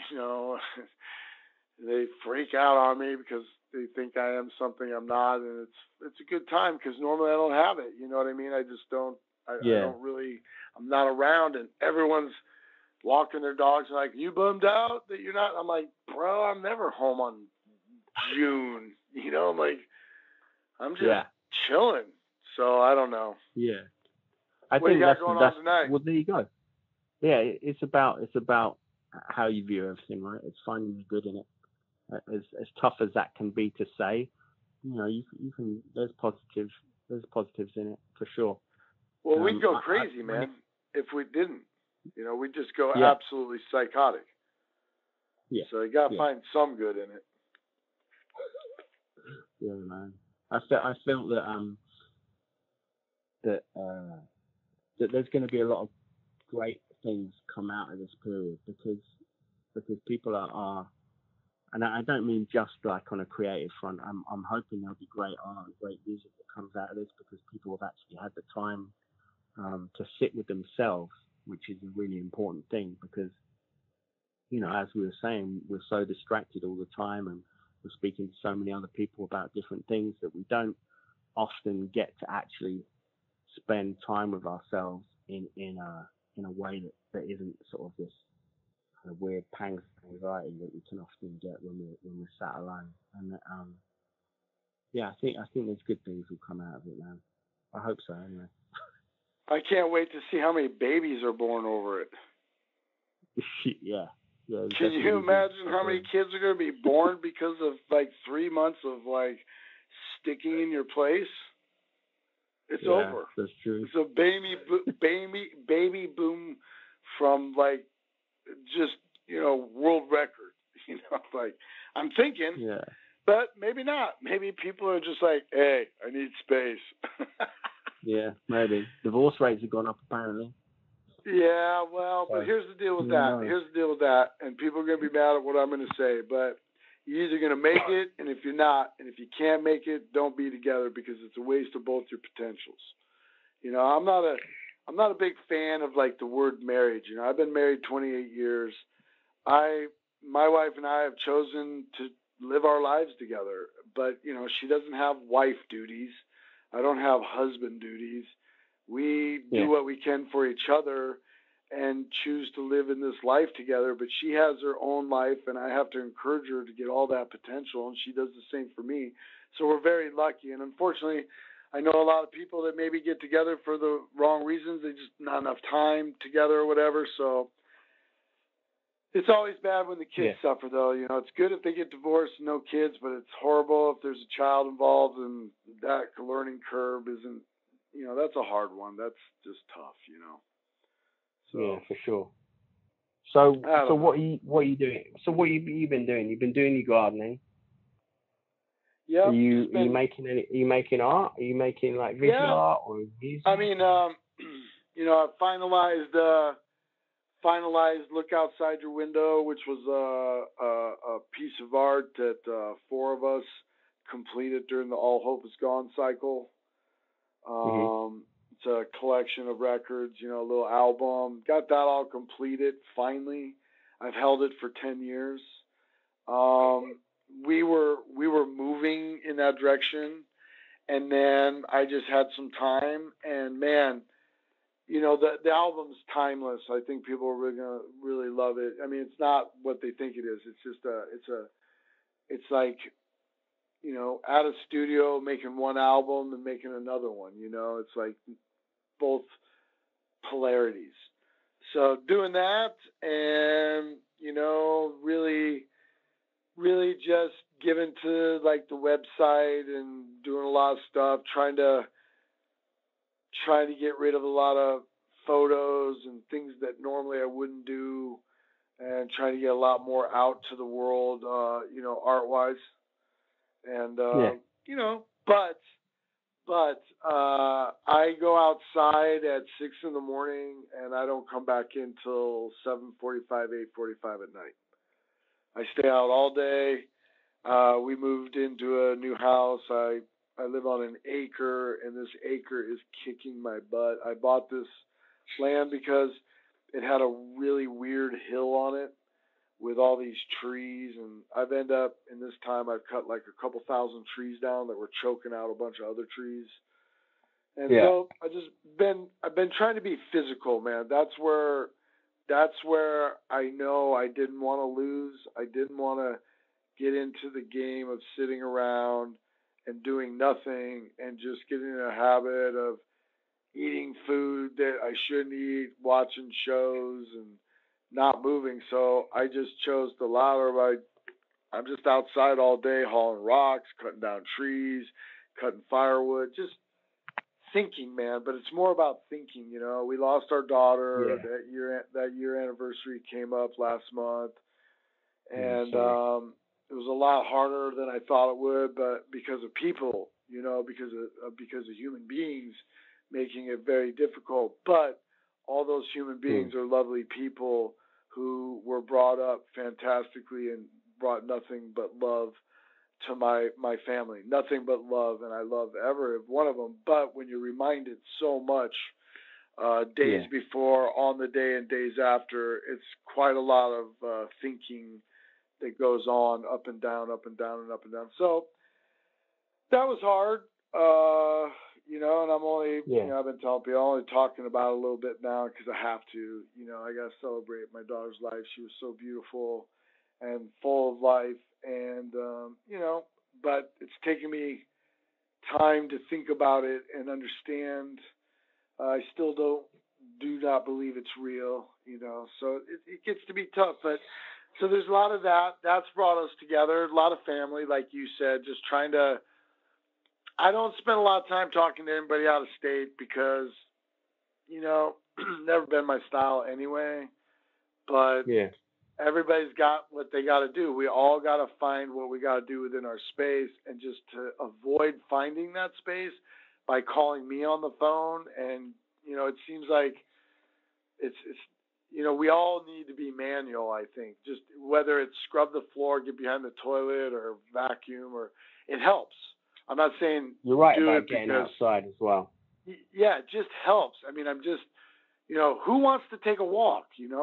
they freak out on me because they think I am something I'm not, and it's a good time because normally I don't have it, you know what I mean? I just don't. I don't really. I'm not around, and everyone's walking their dogs and like, you bummed out that you're not? I'm like, bro, I'm never home on June. I'm like, I'm just chilling. So I don't know. Yeah. What do you got going on tonight? Well, there you go. Yeah, it's about how you view everything, right? It's finding the good in it. As tough as that can be to say, you can. There's positive there's positives in it for sure. Well, we'd go crazy, man, if we didn't. You know, we'd just go Yeah. absolutely psychotic. Yeah. So you gotta find some good in it. Yeah, man. I felt that there's going to be a lot of great things come out of this period because people are and I don't mean just like on a creative front. I'm hoping there'll be great art and great music that comes out of this because people have actually had the time to sit with themselves, which is a really important thing because, you know, as we were saying, we're so distracted all the time and we're speaking to so many other people about different things that we don't often get to actually spend time with ourselves in a way that isn't sort of this kind of weird pangs of anxiety that we can often get when we're sat alone. And yeah, I think there's good things will come out of it, man. I hope so, anyway. I can't wait to see how many babies are born over it. Yeah. Can you imagine how many kids are going to be born because of like 3 months of like sticking in your place? It's over. That's true. It's a baby boom from like just, you know, world record. You know, like I'm thinking, but maybe not. Maybe people are just like, hey, I need space. Yeah, maybe. Divorce rates have gone up apparently. Yeah, well, but here's the deal with that. Here's the deal with that, and people are going to be mad at what I'm going to say, but you're either going to make it, and if you're not, and if you can't make it, don't be together because it's a waste of both your potentials. You know, I'm not a big fan of like the word marriage. You know, I've been married 28 years. My wife and I have chosen to live our lives together, but you know, she doesn't have wife duties. I don't have husband duties. We do what we can for each other and choose to live in this life together, but she has her own life and I have to encourage her to get all that potential, and she does the same for me. So we're very lucky, and unfortunately, I know a lot of people that maybe get together for the wrong reasons. They just not enough time together or whatever. So it's always bad when the kids suffer, though. You know, it's good if they get divorced and no kids, but it's horrible if there's a child involved and that learning curve isn't, you know, that's a hard one. That's just tough, you know. So, yeah, for sure. So what are you doing? So what you been doing? You've been doing your gardening. Yeah. Are you making any? Are you making art? Are you making like visual art or music? I mean, you know, I finalized Look Outside Your Window, which was a piece of art that 4 of us completed during the All Hope Is Gone cycle. It's a collection of records, you know, a little album. Got that all completed finally. I've held it for 10 years. We were moving in that direction, and then I just had some time, and man, you know, the album's timeless. I think people are really gonna really love it. I mean, it's not what they think it is. It's just it's like, you know, at a studio making one album and making another one. You know, it's like both polarities. So doing that, and you know, really just giving to like the website and doing a lot of stuff, trying to get rid of a lot of photos and things that normally I wouldn't do, and trying to get a lot more out to the world, you know, art-wise. And, you know, but I go outside at 6 in the morning and I don't come back in till 7:45, 8:45 at night. I stay out all day. We moved into a new house. I live on an acre, and this acre is kicking my butt. I bought this land because it had a really weird hill on it with all these trees, and I've ended up, in this time, I've cut like a couple thousand trees down that were choking out a bunch of other trees. And so I've been trying to be physical, man. That's where I know I didn't want to lose. I didn't want to get into the game of sitting around and doing nothing and just getting in a habit of eating food that I shouldn't eat, watching shows and not moving. So I just chose the latter. I'm just outside all day hauling rocks, cutting down trees, cutting firewood, just thinking, man, but it's more about thinking. You know, we lost our daughter. Yeah. That year anniversary came up last month, and Sorry. it was a lot harder than I thought it would, but because of people, you know, because of human beings making it very difficult. But all those human beings are lovely people who were brought up fantastically and brought nothing but love to my family, nothing but love, and I love every one of them. But when you're reminded so much days before, on the day, and days after, it's quite a lot of thinking that goes on, up and down, up and down, and up and down. So that was hard, you know. And I'm only, you know, I've been telling people, I'm only talking about it a little bit now because I have to. You know, I got to celebrate my daughter's life. She was so beautiful and full of life, and you know, but it's taken me time to think about it and understand. I still do not believe it's real, you know. So it gets to be tough, but so there's a lot of that. That's brought us together. A lot of family, like you said, just trying to. I don't spend a lot of time talking to anybody out of state because, you know, never been my style anyway. But everybody's got what they got to do. We all got to find what we got to do within our space, and just to avoid finding that space by calling me on the phone. And, you know, it seems like it's you know, we all need to be manual, I think. Just whether it's scrub the floor, get behind the toilet, or vacuum, or it helps. I'm not saying you're right do about it getting because, outside as well. Yeah, it just helps. I mean, I'm just, you know, who wants to take a walk, you know,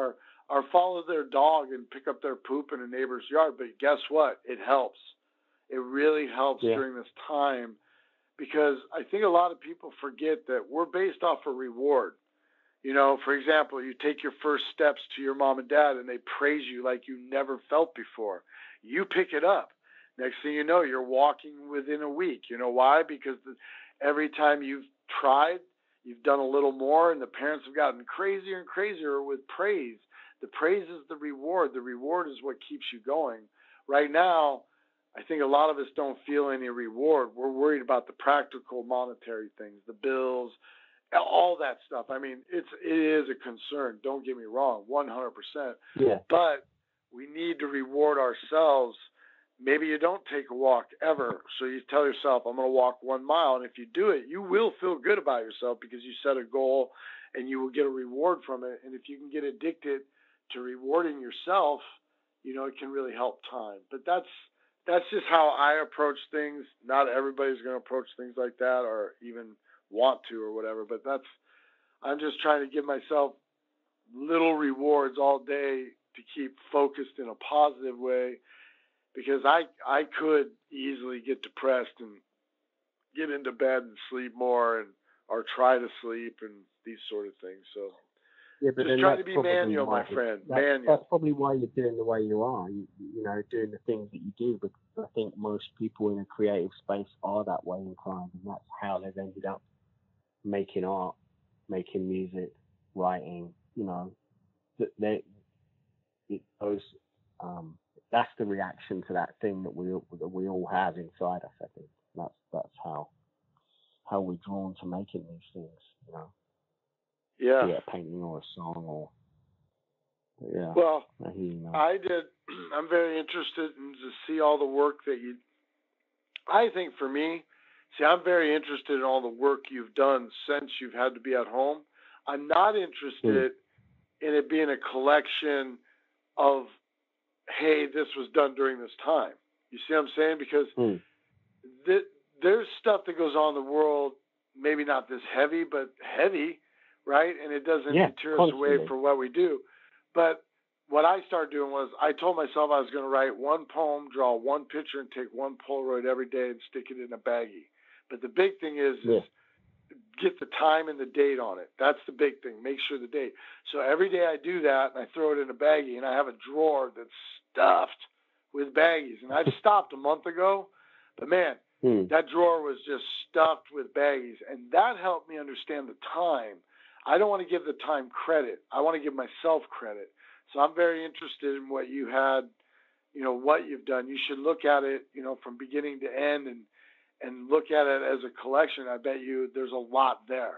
or follow their dog and pick up their poop in a neighbor's yard? But guess what? It helps. It really helps during this time, because I think a lot of people forget that we're based off a reward. You know, for example, you take your first steps to your mom and dad and they praise you like you never felt before. You pick it up. Next thing you know, you're walking within a week. You know why? Because every time you've tried, you've done a little more, and the parents have gotten crazier and crazier with praise. The praise is the reward. The reward is what keeps you going. Right now, I think a lot of us don't feel any reward. We're worried about the practical monetary things, the bills, all that stuff. I mean, it is a concern. Don't get me wrong, 100%. Yeah. But we need to reward ourselves. Maybe you don't take a walk ever. So you tell yourself, I'm going to walk 1 mile. And if you do it, you will feel good about yourself because you set a goal and you will get a reward from it. And if you can get addicted to rewarding yourself, you know, it can really help time. But that's just how I approach things. Not everybody's going to approach things like that or even want to or whatever. But I'm just trying to give myself little rewards all day to keep focused in a positive way, because I could easily get depressed and get into bed and sleep more or try to sleep and these sort of things. So but just trying to be manual, my friend. Manual. That's probably why you're doing the way you are. You know, doing the things that you do. Because I think most people in a creative space are that way inclined, and that's how they've ended up making art, making music, writing. You know, it goes. That's the reaction to that thing that we all have inside us. I think that's how we're drawn to making these things. You know. Yeah. Be it a painting or a song or. Yeah. Well, I did. I'm very interested in to see all the work that you. I think for me, I'm very interested in all the work you've done since you've had to be at home. I'm not interested in it being a collection of, hey, this was done during this time. You see what I'm saying? Because there's stuff that goes on in the world, maybe not this heavy, but heavy, right? And it doesn't deter us away from what we do. But what I started doing was I told myself I was going to write one poem, draw one picture, and take one Polaroid every day and stick it in a baggie. But the big thing is get the time and the date on it. That's the big thing. Make sure the date. So every day I do that, and I throw it in a baggie, and I have a drawer that's stuffed with baggies. And I've stopped a month ago, but man, that drawer was just stuffed with baggies, and that helped me understand the time. I don't want to give the time credit. I want to give myself credit. So I'm very interested in what you had, you know, what you've done. You should look at it, you know, from beginning to end and look at it as a collection, I bet you there's a lot there.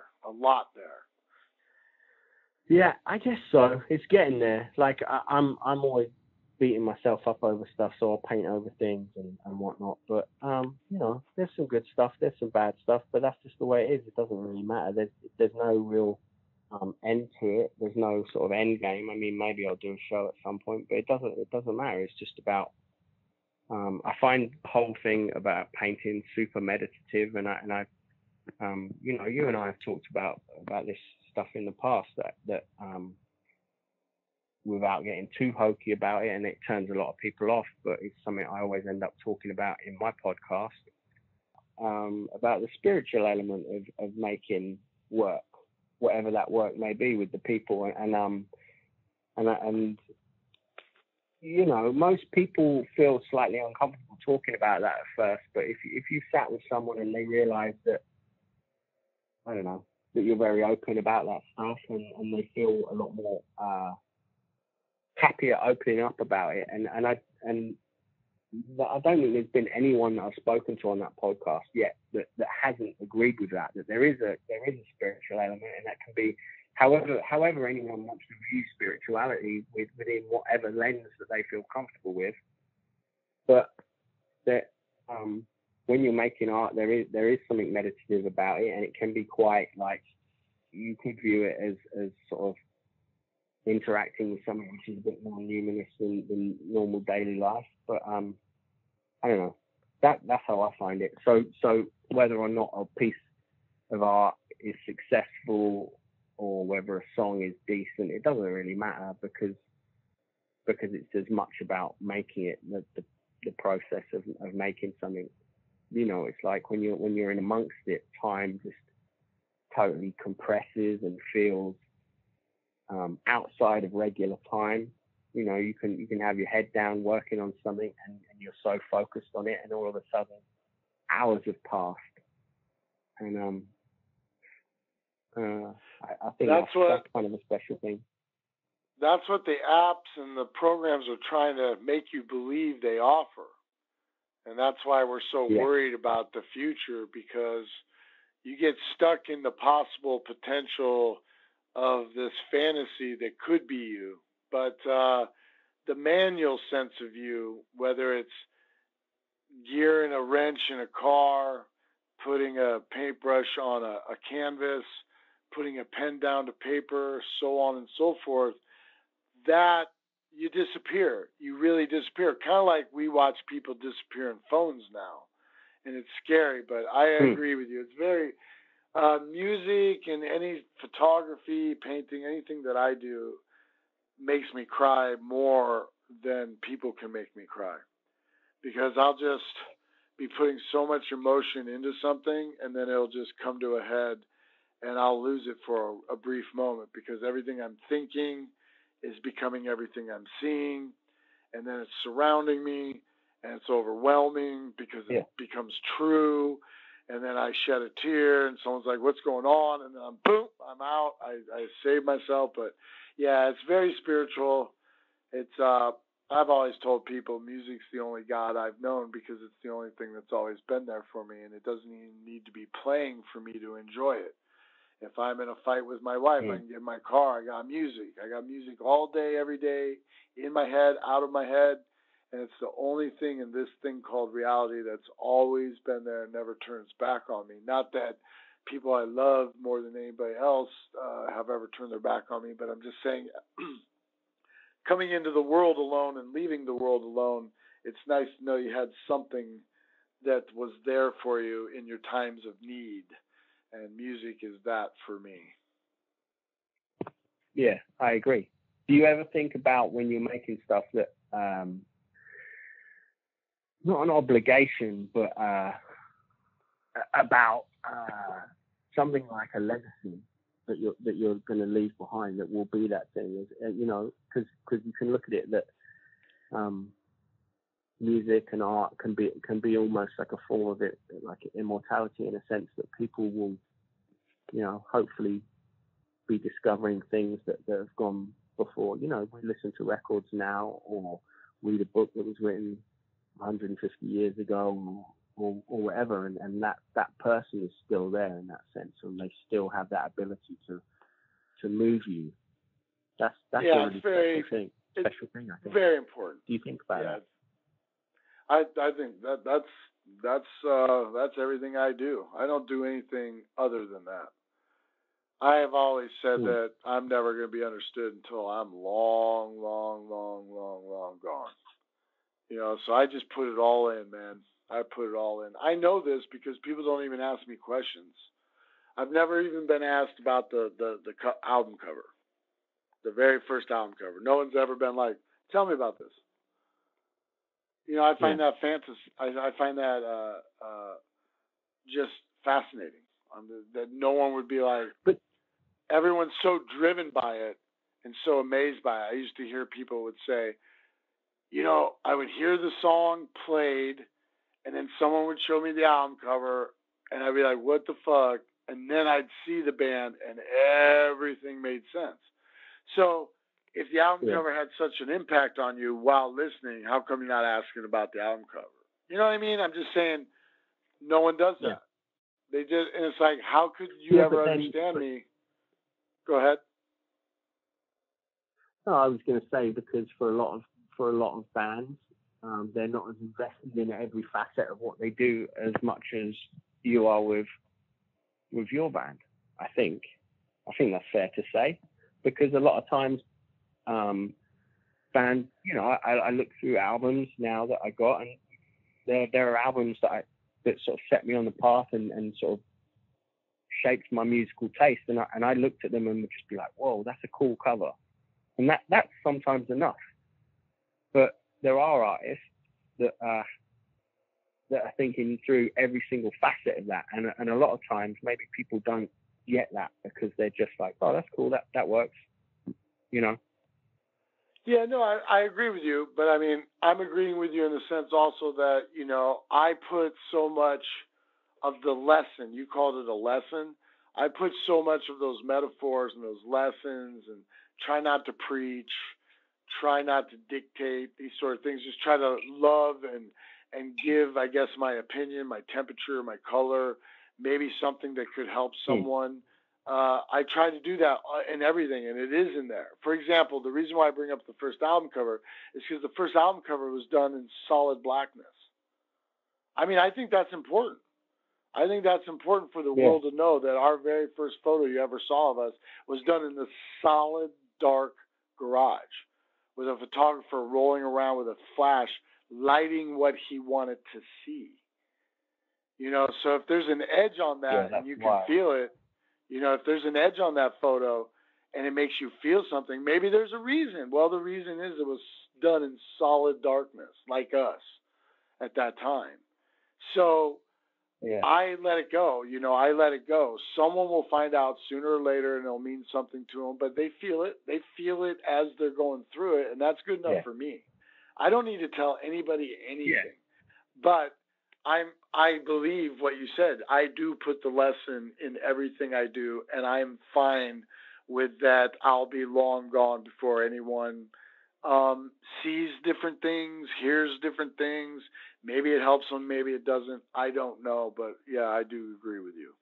Yeah, I guess so. It's getting there. Like I'm always beating myself up over stuff, so I'll paint over things and whatnot. But you know, there's some good stuff, there's some bad stuff, but that's just the way it is. It doesn't really matter. There's no real end to it. There's no sort of end game. I mean, maybe I'll do a show at some point, but it doesn't matter. It's just about. I find the whole thing about painting super meditative, and I you know, you and I have talked about this stuff in the past that without getting too hokey about it, and it turns a lot of people off, but it's something I always end up talking about in my podcast, about the spiritual element of making work, whatever that work may be, with the people, and you know, most people feel slightly uncomfortable talking about that at first, but if you sat with someone and they realize that, I don't know, that you're very open about that stuff, and they feel a lot more happier opening up about it, and I don't think there's been anyone that I've spoken to on that podcast yet that hasn't agreed with that there is a spiritual element, and that can be however anyone wants to view spirituality within whatever lens that they feel comfortable with, but that when you're making art, there is something meditative about it, and it can be quite, like, you could view it as sort of interacting with something which is a bit more numinous than normal daily life. But I don't know. That's how I find it. So whether or not a piece of art is successful or whether a song is decent, it doesn't really matter, because it's as much about making it, the process of making something. You know, it's like when you're in amongst it, time just totally compresses and feels outside of regular time. You know, you can have your head down working on something, and you're so focused on it, and all of a sudden hours have passed. And I think that's kind of a special thing. That's what the apps and the programs are trying to make you believe they offer. And that's why we're so worried about the future, because you get stuck in the possible potential of this fantasy that could be you. But the manual sense of you, whether it's gearing a wrench in a car, putting a paintbrush on a canvas, putting a pen down to paper, so on and so forth, that you disappear. You really disappear. Kind of like we watch people disappear in phones now. And it's scary, but I agree with you. It's very, music and any photography, painting, anything that I do makes me cry more than people can make me cry. Because I'll just be putting so much emotion into something, and then it'll just come to a head, and I'll lose it for a brief moment, because everything I'm thinking is becoming everything I'm seeing, and then it's surrounding me, and it's overwhelming because it becomes true, and then I shed a tear, and someone's like, what's going on? And then I'm out. I save myself. But yeah, it's very spiritual. It's I've always told people music's the only God I've known, because it's the only thing that's always been there for me, and it doesn't even need to be playing for me to enjoy it. If I'm in a fight with my wife, I can get in my car. I got music. I got music all day, every day, in my head, out of my head. And it's the only thing in this thing called reality that's always been there and never turns back on me. Not that people I love more than anybody else have ever turned their back on me, but I'm just saying, coming into the world alone and leaving the world alone, it's nice to know you had something that was there for you in your times of need. And music is that for me. Yeah, I agree. Do you ever think about, when you're making stuff, that not an obligation, but about something like a legacy that you're going to leave behind, that will be that thing? You know, because you can look at it that music and art can be almost like a form of it, like immortality, in a sense that people will, you know, hopefully be discovering things that have gone before. You know, we listen to records now, or read a book that was written 150 years ago, or whatever, and that person is still there in that sense, and they still have that ability to move you. That's a really special thing. I think very important. Do you think about that? I think that's everything I do. I don't do anything other than that. I have always said that I'm never going to be understood until I'm long, long, long, long, long gone. You know, so I just put it all in, man. I put it all in. I know this because people don't even ask me questions. I've never even been asked about the album cover, the very first album cover. No one's ever been like, "Tell me about this." You know, I find that fantasy. I find that just fascinating. That no one would be like, but everyone's so driven by it and so amazed by it. I used to hear people would say, you know, I would hear the song played, and then someone would show me the album cover, and I'd be like, what the fuck? And then I'd see the band, and everything made sense. So if the album cover had such an impact on you while listening, how come you're not asking about the album cover? You know what I mean? I'm just saying no one does that. They just, and it's like, how could you ever understand me? Go ahead. No, I was going to say, because for a lot of bands, they're not as invested in every facet of what they do as much as you are with your band. I think that's fair to say, because a lot of times, bands, you know, I look through albums now that I got, and there are albums that sort of set me on the path and sort of shaped my musical taste, and I looked at them and would just be like, whoa, that's a cool cover, and that's sometimes enough. But there are artists that are thinking through every single facet of that, and a lot of times maybe people don't get that because they're just like, oh, that's cool, that works, you know. Yeah, no, I agree with you, but I mean, I'm agreeing with you in the sense also that, you know, I put so much of the lesson, you called it a lesson, I put so much of those metaphors and those lessons, and try not to preach, try not to dictate, these sort of things, just try to love and give, I guess, my opinion, my temperature, my color, maybe something that could help someone. I try to do that in everything, and it is in there. For example, the reason why I bring up the first album cover is because the first album cover was done in solid blackness. I mean, I think that's important. I think that's important for the world to know that our very first photo you ever saw of us was done in the solid, dark garage with a photographer rolling around with a flash, lighting what he wanted to see. You know, so if there's an edge on that and you can feel it, you know, if there's an edge on that photo and it makes you feel something, maybe there's a reason. Well, the reason is it was done in solid darkness, like us at that time. So I let it go. You know, I let it go. Someone will find out sooner or later, and it'll mean something to them, but they feel it. They feel it as they're going through it, and that's good enough for me. I don't need to tell anybody anything. But I believe what you said. I do put the lesson in everything I do, and I'm fine with that. I'll be long gone before anyone sees different things, hears different things. Maybe it helps them, maybe it doesn't. I don't know, but yeah, I do agree with you.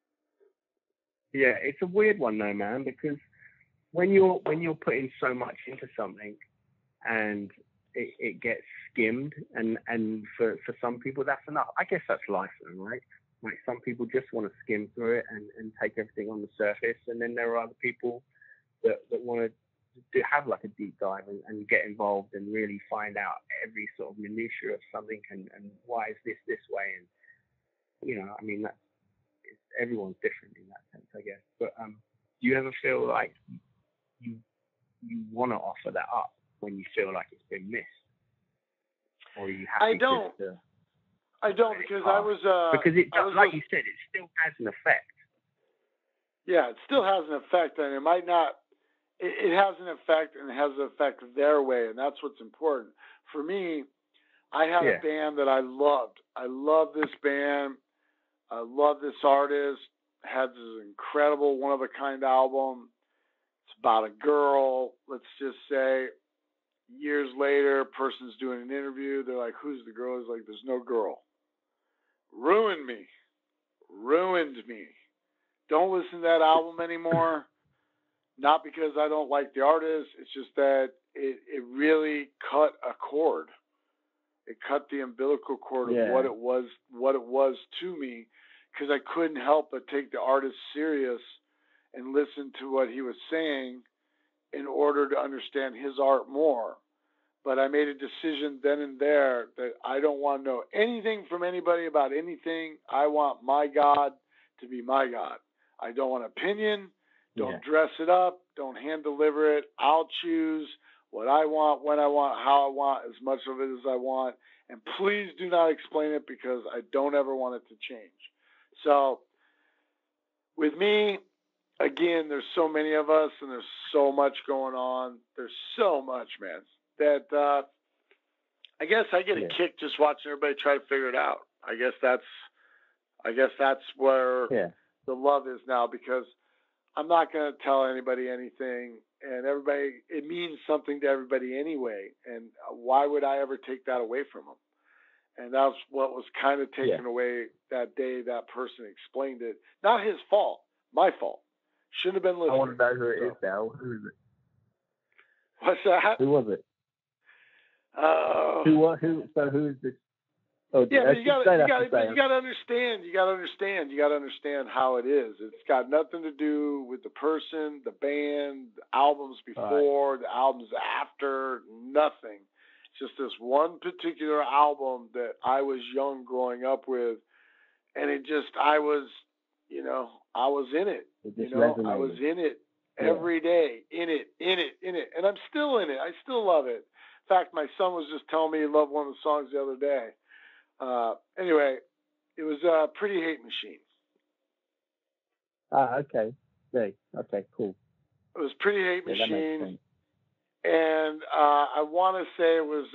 Yeah, it's a weird one though, man, because when you're putting so much into something and it gets skimmed, and for some people that's enough. I guess that's life, right? Like, some people just want to skim through it and take everything on the surface, and then there are other people that want to have like a deep dive and get involved and really find out every sort of minutiae of something and why is this way, and you know, I mean, everyone's different in that sense, I guess. But do you ever feel like you want to offer that up when you feel like it's been missed, or are you happy? I don't, because I was because it does, like you said, it still has an effect. Yeah, it still has an effect, and it might not. It has an effect, and it has an effect their way, and that's what's important. For me, I had a band that I loved. I love this band. I love this artist. Had this incredible one-of-a-kind album. It's about a girl, let's just say. Years later, person's doing an interview. They're like, who's the girl? He's like, there's no girl. me. Ruined me. Don't listen to that album anymore. Not because I don't like the artist. It's just that it really cut a cord. It cut the umbilical cord of what it was to me, because I couldn't help but take the artist serious and listen to what he was saying in order to understand his art more. But I made a decision then and there that I don't want to know anything from anybody about anything. I want my God to be my God. I don't want opinion. Don't dress it up. Don't hand deliver it. I'll choose what I want, when I want, how I want, as much of it as I want. And please do not explain it, because I don't ever want it to change. So with me, again, there's so many of us and there's so much going on. There's so much, man, that I guess I get a kick just watching everybody try to figure it out. I guess that's where the love is now, because I'm not going to tell anybody anything, and everybody, it means something to everybody anyway. And why would I ever take that away from them? And that's what was kind of taken away that day that person explained it. Not his fault, my fault. Shouldn't have been listening. I want to know who it is now. Who is it? What's that? Who was it? Who is this? Oh, yeah, but you got to understand. You got to understand how it is. It's got nothing to do with the person, the band, the albums before, the albums after. Nothing. It's just this one particular album that I was young growing up with, and I was in it. I was in it every day, in it, and I'm still in it. I still love it. In fact, my son was just telling me he loved one of the songs the other day. Anyway, it was Pretty Hate Machine. Okay. Okay, cool. It was Pretty Hate Machine. And I want to say it was,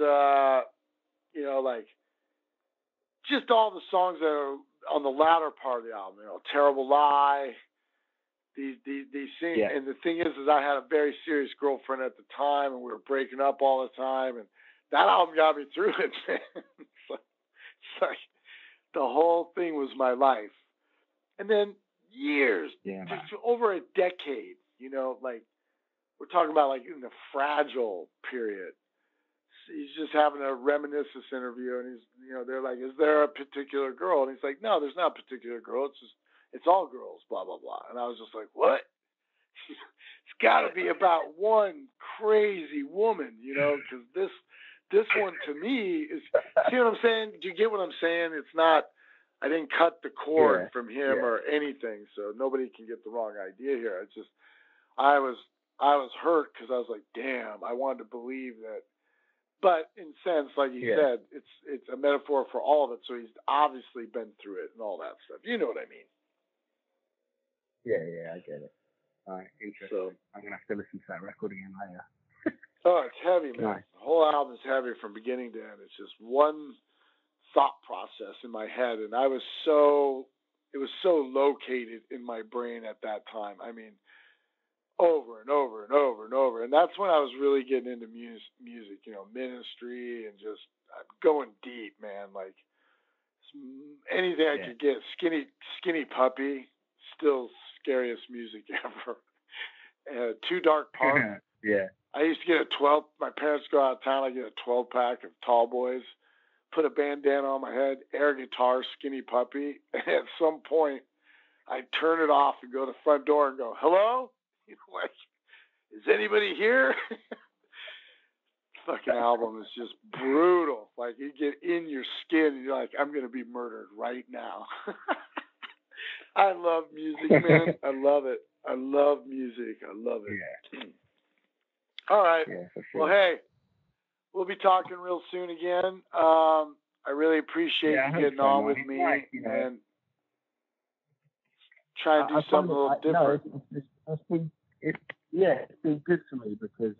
like just all the songs that are on the latter part of the album. Terrible Lie. These things. Yeah. And the thing is I had a very serious girlfriend at the time, and we were breaking up all the time. And that album got me through it, man. It's like the whole thing was my life. And then years, over a decade, we're talking about like in the Fragile period. He's just having a reminiscence interview, and he's, they're like, is there a particular girl? And he's like, no, there's not a particular girl. It's all girls, blah, blah, blah. And I was just like, what? It's got to be about one crazy woman, because this one to me is, see what I'm saying? Do you get what I'm saying? It's not, I didn't cut the cord from him or anything, so nobody can get the wrong idea here. It's just, I was hurt, because I was like, damn, I wanted to believe that. But in a sense, like you said, it's a metaphor for all of it. So he's obviously been through it and all that stuff. You know what I mean? Yeah, I get it. All right, interesting. So, I'm going to have to listen to that record again later. Oh, it's heavy, man. Nice. The whole album is heavy from beginning to end. It's just one thought process in my head. And it was so located in my brain at that time. I mean, over and over and over and over. And that's when I was really getting into music, ministry, and just going deep, man. Like anything I could get. Skinny Puppy, still scariest music ever. Too Dark Park. Yeah. I used to get my parents go out of town, I get a 12-pack of Tall Boys, put a bandana on my head, air guitar, Skinny Puppy. And at some point, I'd turn it off and go to the front door and go, hello? Like, is anybody here? Fucking album is just brutal. Like, you get in your skin and you're like, I'm going to be murdered right now. I love music, man. I love it. I love music. I love it. Yeah. All right. Yeah, for sure. Well, hey, we'll be talking real soon again. I really appreciate you getting on with me and trying to do something a little different. It's been good for me because,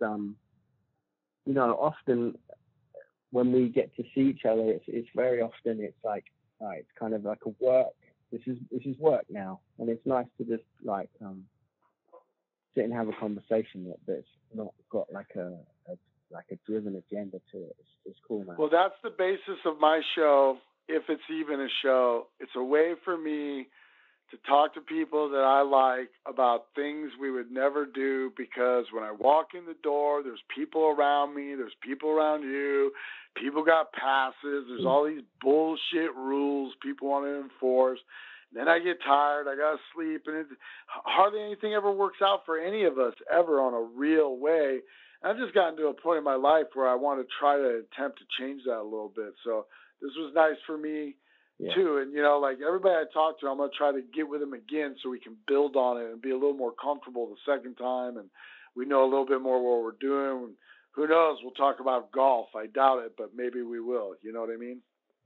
often when we get to see each other, it's very often it's like, it's kind of like a work. This is work now, and it's nice to just like sit and have a conversation that's not got like a driven agenda to it. It's cool, man. Well, that's the basis of my show, if it's even a show, it's a way for me to talk to people that I like about things we would never do, because when I walk in the door, there's people around me, there's people around you, people got passes, there's all these bullshit rules people want to enforce. Then I get tired, I gotta sleep, and hardly anything ever works out for any of us ever on a real way. And I've just gotten to a point in my life where I want to try to attempt to change that a little bit. So this was nice for me too. And, you know, like everybody I talk to, I'm going to try to get with them again so we can build on it and be a little more comfortable the second time. And we know a little bit more what we're doing. And who knows, we'll talk about golf. I doubt it, but maybe we will. You know what I mean?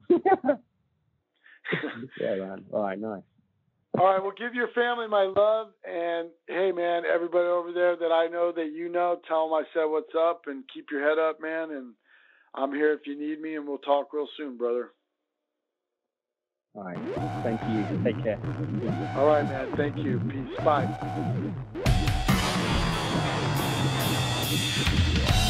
Yeah, man. All right, nice. All right, well, give your family my love. And, hey, man, everybody over there that I know that you know, tell them I said what's up, and keep your head up, man. And I'm here if you need me, and we'll talk real soon, brother. All right. Thank you. Take care. All right, man. Thank you. Peace. Bye.